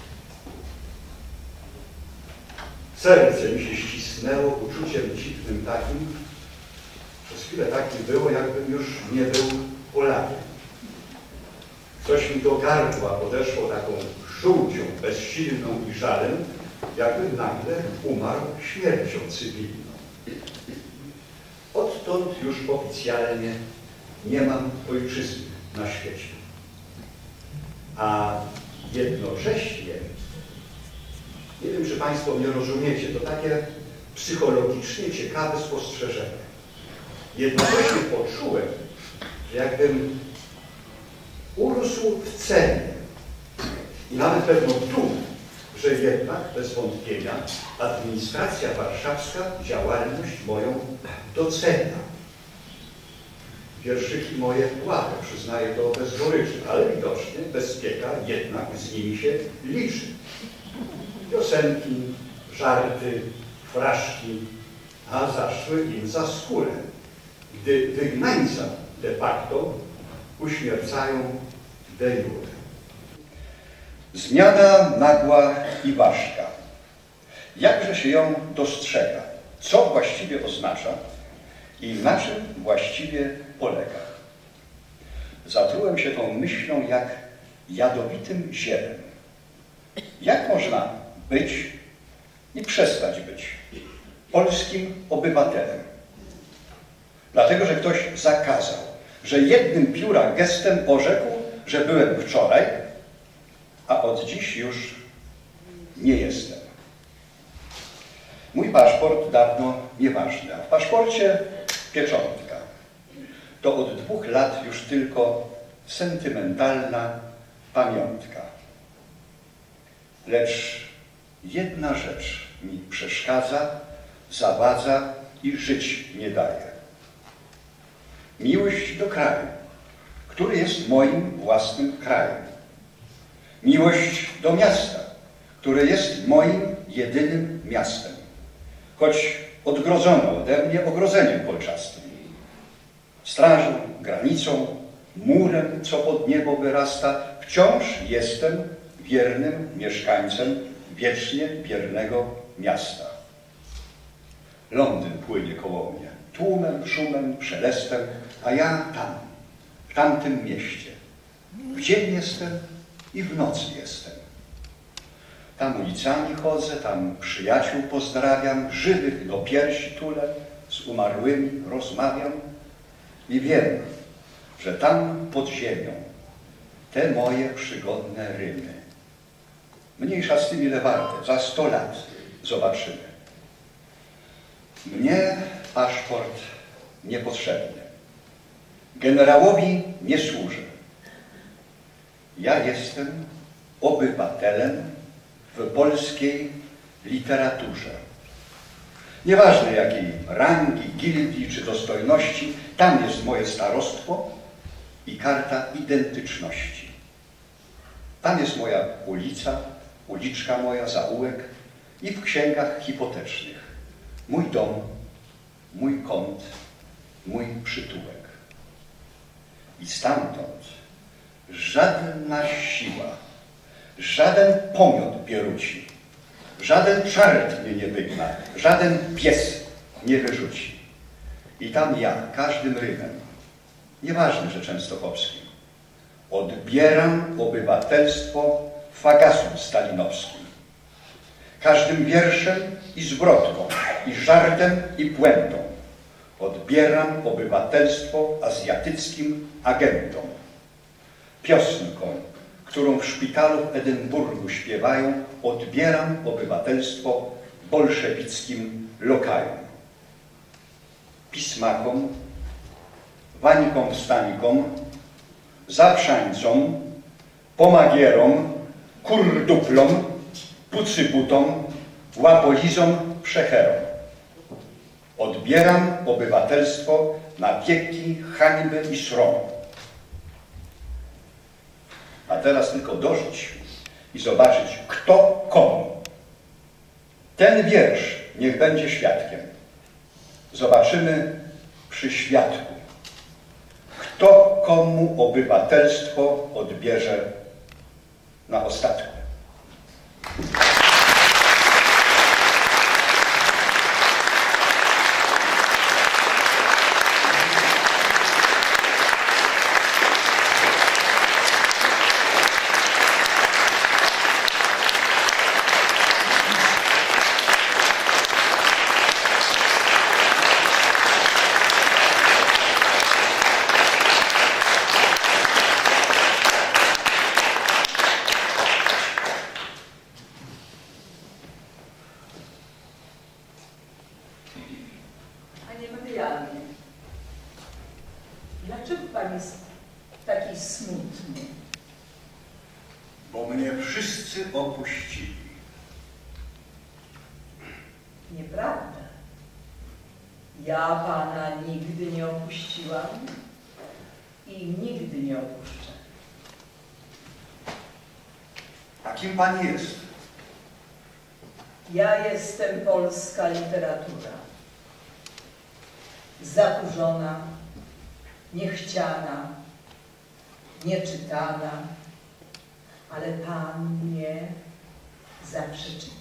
Serce mi się ścisnęło uczuciem dziwnym takim. Przez chwilę takie było, jakbym już nie był Polakiem. Coś mi do gardła podeszło taką żółcią, bezsilną i żalem, jakbym nagle umarł śmiercią cywilną. Odtąd już oficjalnie nie mam ojczyzny na świecie. A jednocześnie, nie wiem, czy Państwo mnie rozumiecie, to takie psychologicznie ciekawe spostrzeżenie. Jednocześnie poczułem, że jakbym urósł w cenie i nawet pewną dumę, że jednak bez wątpienia administracja warszawska działalność moją docenia. Wierszyki moje błahe, przyznaję to bez goryczy, ale widocznie bezpieka jednak z nimi się liczy. Piosenki, żarty, fraszki, a zaszły im za skórę, gdy wygnańca de facto uśmiercają de jure. Zmiana nagła i ważka. Jakże się ją dostrzega? Co właściwie oznacza i na czym właściwie polega? Zatrułem się tą myślą jak jadowitym zielem. Jak można być i przestać być polskim obywatelem? Dlatego, że ktoś zakazał, że jednym pióra gestem orzekł, że byłem wczoraj, a od dziś już nie jestem. Mój paszport dawno nieważny, a w paszporcie pieczątka. To od 2 lat już tylko sentymentalna pamiątka. Lecz jedna rzecz mi przeszkadza, zawadza i żyć nie daje. Miłość do kraju, który jest moim własnym krajem. Miłość do miasta, które jest moim jedynym miastem, choć odgrodzono ode mnie ogrodzeniem kolczastym, strażą, granicą, murem, co pod niebo wyrasta, wciąż jestem wiernym mieszkańcem wiecznie wiernego miasta. Londyn płynie koło mnie, tłumem, szumem, szelestem, a ja tam, w tamtym mieście, W dzień jestem i w nocy jestem. Tam ulicami chodzę, tam przyjaciół pozdrawiam, żywych do piersi tulę, z umarłymi rozmawiam i wiem, że tam pod ziemią te moje przygodne rymy. Mniejsza z tym, ile warte, za 100 lat zobaczymy. Mnie paszport niepotrzebny. Generałowi nie służę. Ja jestem obywatelem w polskiej literaturze. Nieważne jakiej rangi, gildii czy dostojności, tam jest moje starostwo i karta identyczności. Tam jest moja ulica, uliczka moja, zaułek i w księgach hipotecznych mój dom, mój kąt, mój przytułek. I stamtąd żadna siła, żaden pomiot bieruci, żaden czart mnie nie wygna, żaden pies nie wyrzuci. I tam ja, każdym rymem, nieważne, że częstochowskim, odbieram obywatelstwo fagasem stalinowskim. Każdym wierszem i zwrotką, i żartem, i puentą odbieram obywatelstwo azjatyckim agentom. Piosenką, którą w szpitalu w Edynburgu śpiewają, odbieram obywatelstwo bolszewickim lokajom. Pismakom, wańkom wstanikom, zaprzańcom, pomagierom, kurduflom, pucybutom, łapolizom, przecherom. Odbieram obywatelstwo na wieki hańby i sromu. A teraz tylko dożyć i zobaczyć, kto komu. Ten wiersz niech będzie świadkiem. Zobaczymy przy świadku, kto komu obywatelstwo odbierze na ostatku. Panie Marianie, dlaczego pan jest taki smutny? Bo mnie wszyscy opuścili. Nieprawda. Ja pana nigdy nie opuściłam i nigdy nie opuszczę. A kim pani jest? Ja jestem polska literatura. Zakurzona, niechciana, nieczytana, ale pan mnie zawsze czyta.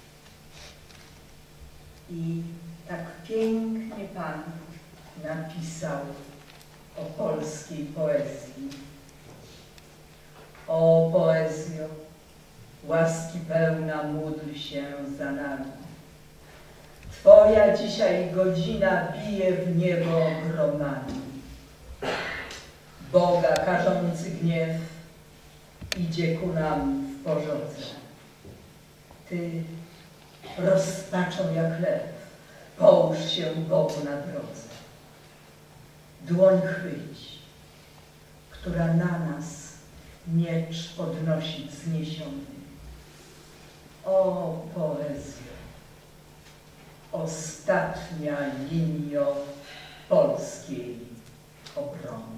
I tak pięknie pan napisał o polskiej poezji. O poezjo, łaski pełna, módl się za nami. Twoja dzisiaj godzina bije w niebo gromami. Boga karzący gniew idzie ku nam w pożodze. Ty rozpaczą jak lew, połóż się Bogu na drodze. Dłoń chwyć, która na nas miecz podnosi wzniesiony. O poezjo, ostatnia linio polskiej obrony.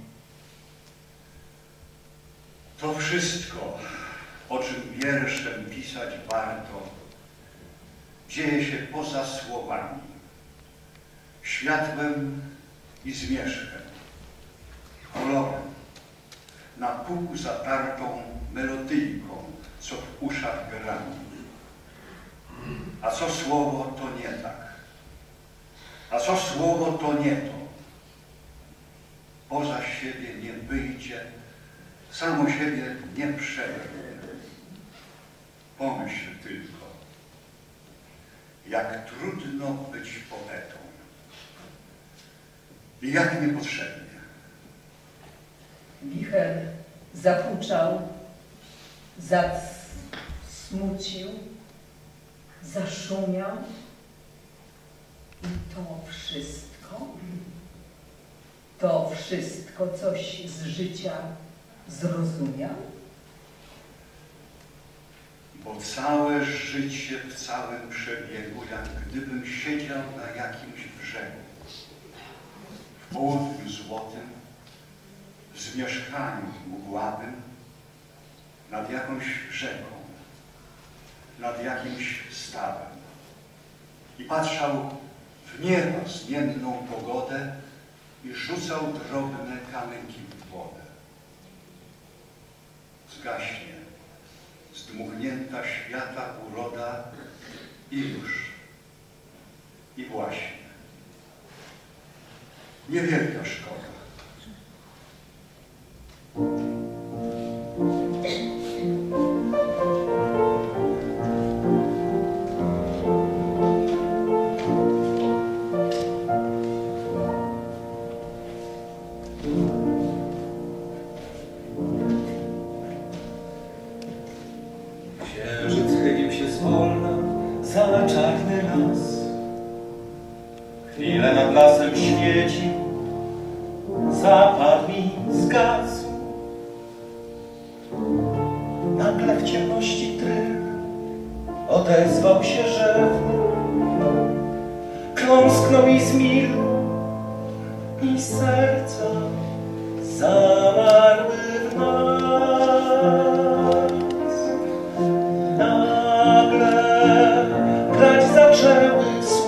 To wszystko, o czym wierszem pisać warto, dzieje się poza słowami, światłem i zmierzchem, kolorem, na pół zatartą melodyjką, co w uszach grami. A co słowo, to nie tak. A co słowo, to nie to. Poza siebie nie wyjdzie, samo siebie nie przejmuj. Pomyśl tylko, jak trudno być poetą i jak niepotrzebnie. Wicher zahuczał, zasmucił, zaszumiał i to wszystko coś z życia zrozumiał? Bo całe życie w całym przebiegu, jak gdybym siedział na jakimś brzegu, w południu złotym, w zmieszkaniu mgławym, nad jakąś rzeką, nad jakimś stawem i patrzał w nieba zmienną pogodę i rzucał drobne kamyki w wodę. Zgaśnie zdmuchnięta świata uroda i już, i właśnie. Niewielka szkoda. Księżyc chylił się zwolna za czarny las. Chwilę nad lasem świecił, zapadł i zgasł. Nagle w ciemności tryl odezwał się rzewny. Kląsknął i zmilł, i serca zamarły w nas. Nagle grać zaczęły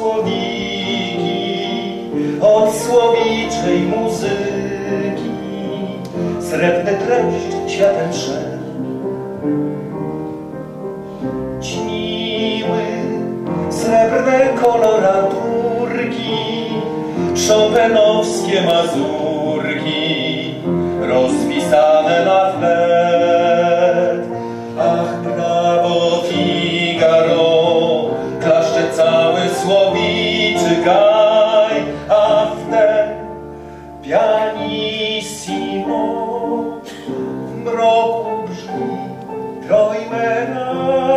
słowiki od słowiczej muzyki. Srebrny dreszcz światem szedł. Ćmiły srebrne koloraturki, szopenowskie mazurki, rozpisane na flet. Ach, brawo Figaro, klaszcze cały słowiczy gaj, a wtem pianissimo w mroku brzmi trojmera.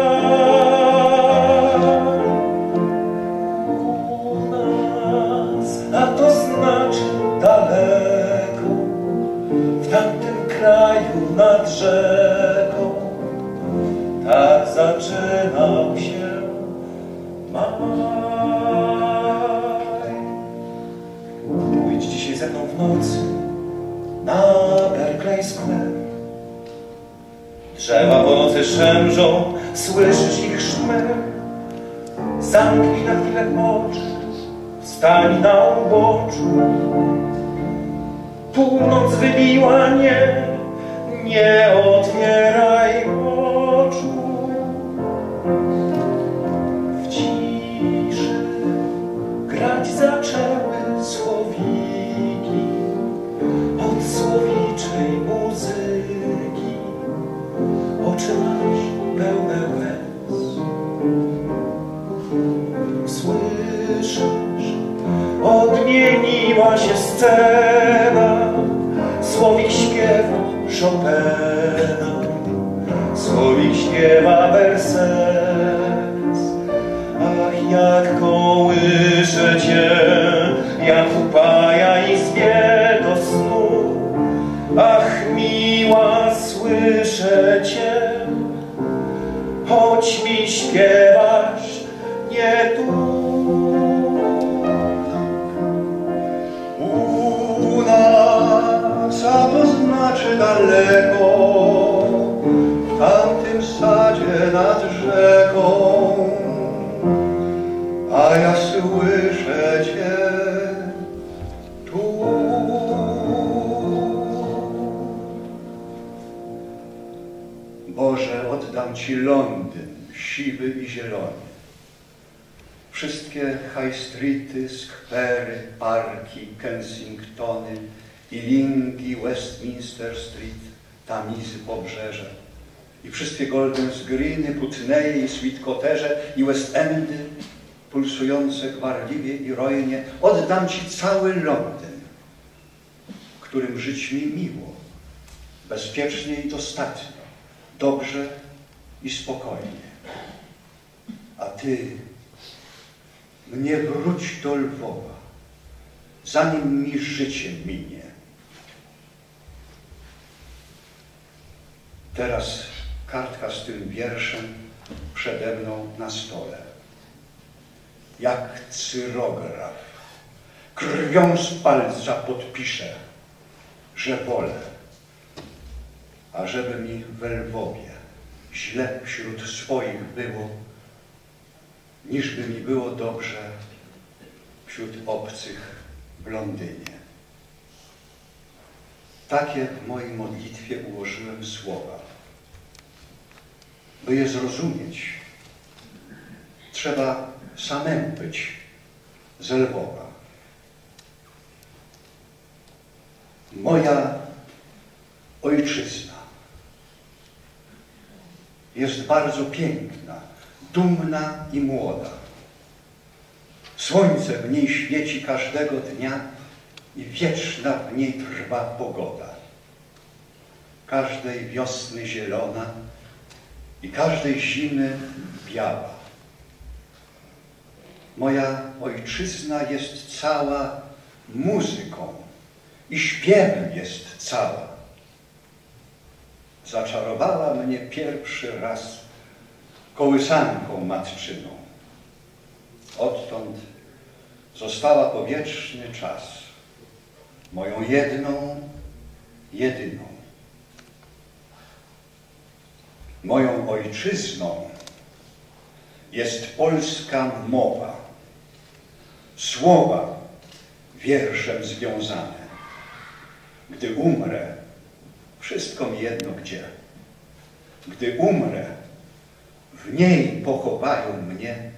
U nas, a to znaczy daleko, w tamtym kraju nad rzeką, tak zaczynał się maj. Pójdź dzisiaj ze mną w nocy na Berkeley Square. Drzewa po nocy szemrzą, słyszysz ich szmer. Zamknij na chwilę oczy, stań na uboczu. Północ wybiła, nie otwieraj oczu. W ciszy grać zaczęły słowiki od słowiczej muzyki. Oczy masz pełne łez. Słyszysz, odmieniła się scena. Słowik śpiewa Chopina, słowik śpiewa Berces. Ach, jak kołysze cię, jak upaja i zwie do snu. Ach, miła, słyszę cię, choć mi śpiewasz nie tu. U nas, a to znaczy daleko, w tamtym sadzie nad rzeką, a ja słyszę cię tu. Boże, oddam Ci Londyn, siwy i zielony. Wszystkie high streety, skwery, parki, Kensingtony, Ealingi, Westminster Street, Tamizy pobrzeże i wszystkie Golden Greeny, Putneje i Sweetcotterze i West Endy, pulsujące gwarliwie i rojnie, oddam Ci cały Londyn, którym żyć mi miło, bezpiecznie i dostatnio, dobrze i spokojnie. A Ty mnie wróć do Lwowa, zanim mi życie minie. Teraz kartka z tym wierszem przede mną na stole. Jak cyrograf, krwią z palca podpiszę, że wolę, ażeby mi w Lwowie źle wśród swoich było, niżby mi było dobrze wśród obcych w Londynie. Takie w mojej modlitwie ułożyłem słowa. By je zrozumieć, trzeba samemu być z Lwowa. Moja ojczyzna jest bardzo piękna, dumna i młoda. Słońce w niej świeci każdego dnia i wieczna w niej trwa pogoda. Każdej wiosny zielona i każdej zimy biała. Moja ojczyzna jest cała muzyką i śpiewem jest cała. Zaczarowała mnie pierwszy raz kołysanką matczyną. Odtąd została po wieczny czas moją jedyną. Moją ojczyzną jest polska mowa, słowa wierszem związane. Gdy umrę, wszystko mi jedno gdzie. Gdy umrę, w niej pochowają mnie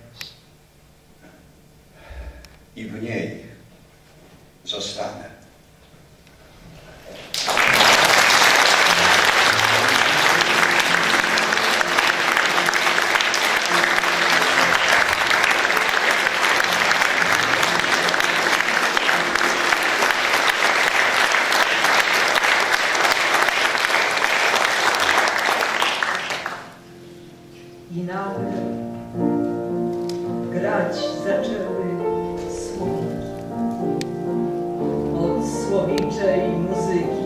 i w niej zostanę. I nagle grać zaczęły słowiki. Od słowiczej muzyki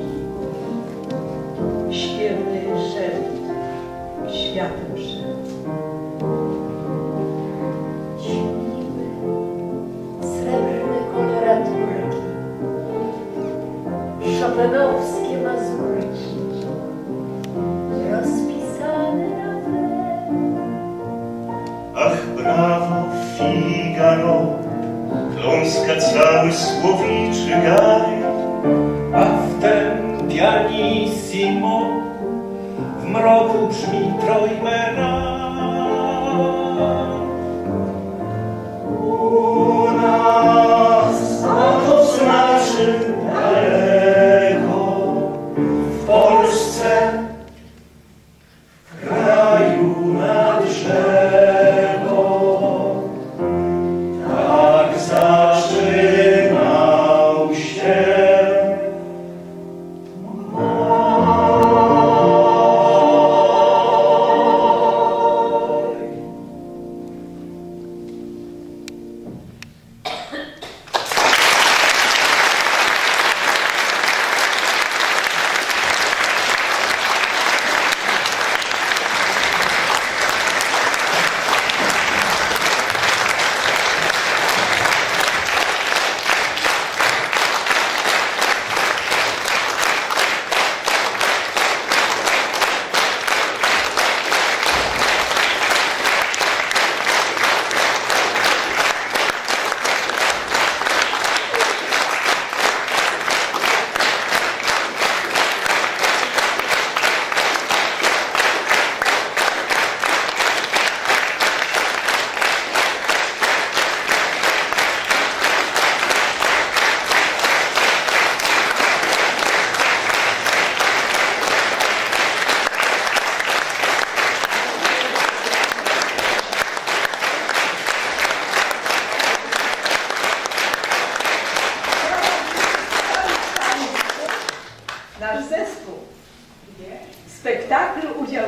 śpiewny szept światem szedł. Śniły srebrne koloraturki, szopenowskie mazurki, rozpisane na Ach, brawo, Figaro, kląska cały słowiczy gaj. A wtem pianissimo w mroku brzmi trojmera. U nas, a to znaczy daleko, w Polsce, w kraju nad rzeką, tak zaczynał się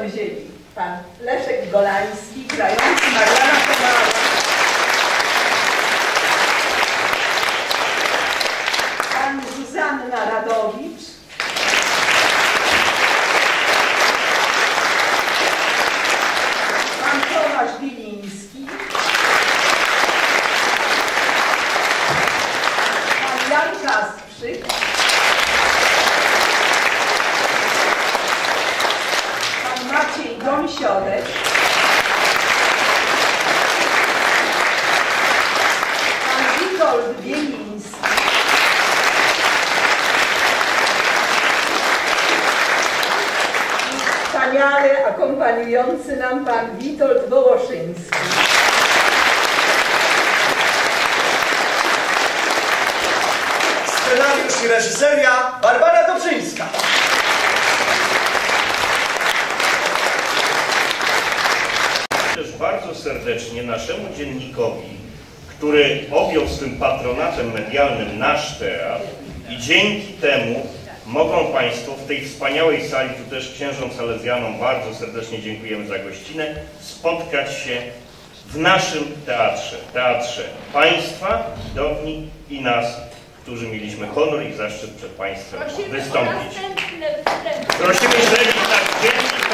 wzięli pan Leszek Golański, grający Mariana Chemala, pani Zuzanna Radowicz, pan Tomasz Biliński, pan Jan Kasprzyk, pan Maciej Gąsiorek, pan Witold Bieliński, i wspaniale akompaniujący nam pan Witold Wołoszyński. Scenariusz i reżyseria Barbara Dobrzyńska. Też bardzo serdecznie naszemu dziennikowi, który objął swym patronatem medialnym nasz teatr i dzięki temu mogą Państwo w tej wspaniałej sali, tu też księżom salezjanom bardzo serdecznie dziękujemy za gościnę, spotkać się w naszym teatrze, teatrze Państwa, widowni i nas, którzy mieliśmy honor i zaszczyt przed Państwem wystąpić. Prosimy śledzić nasz dziennik.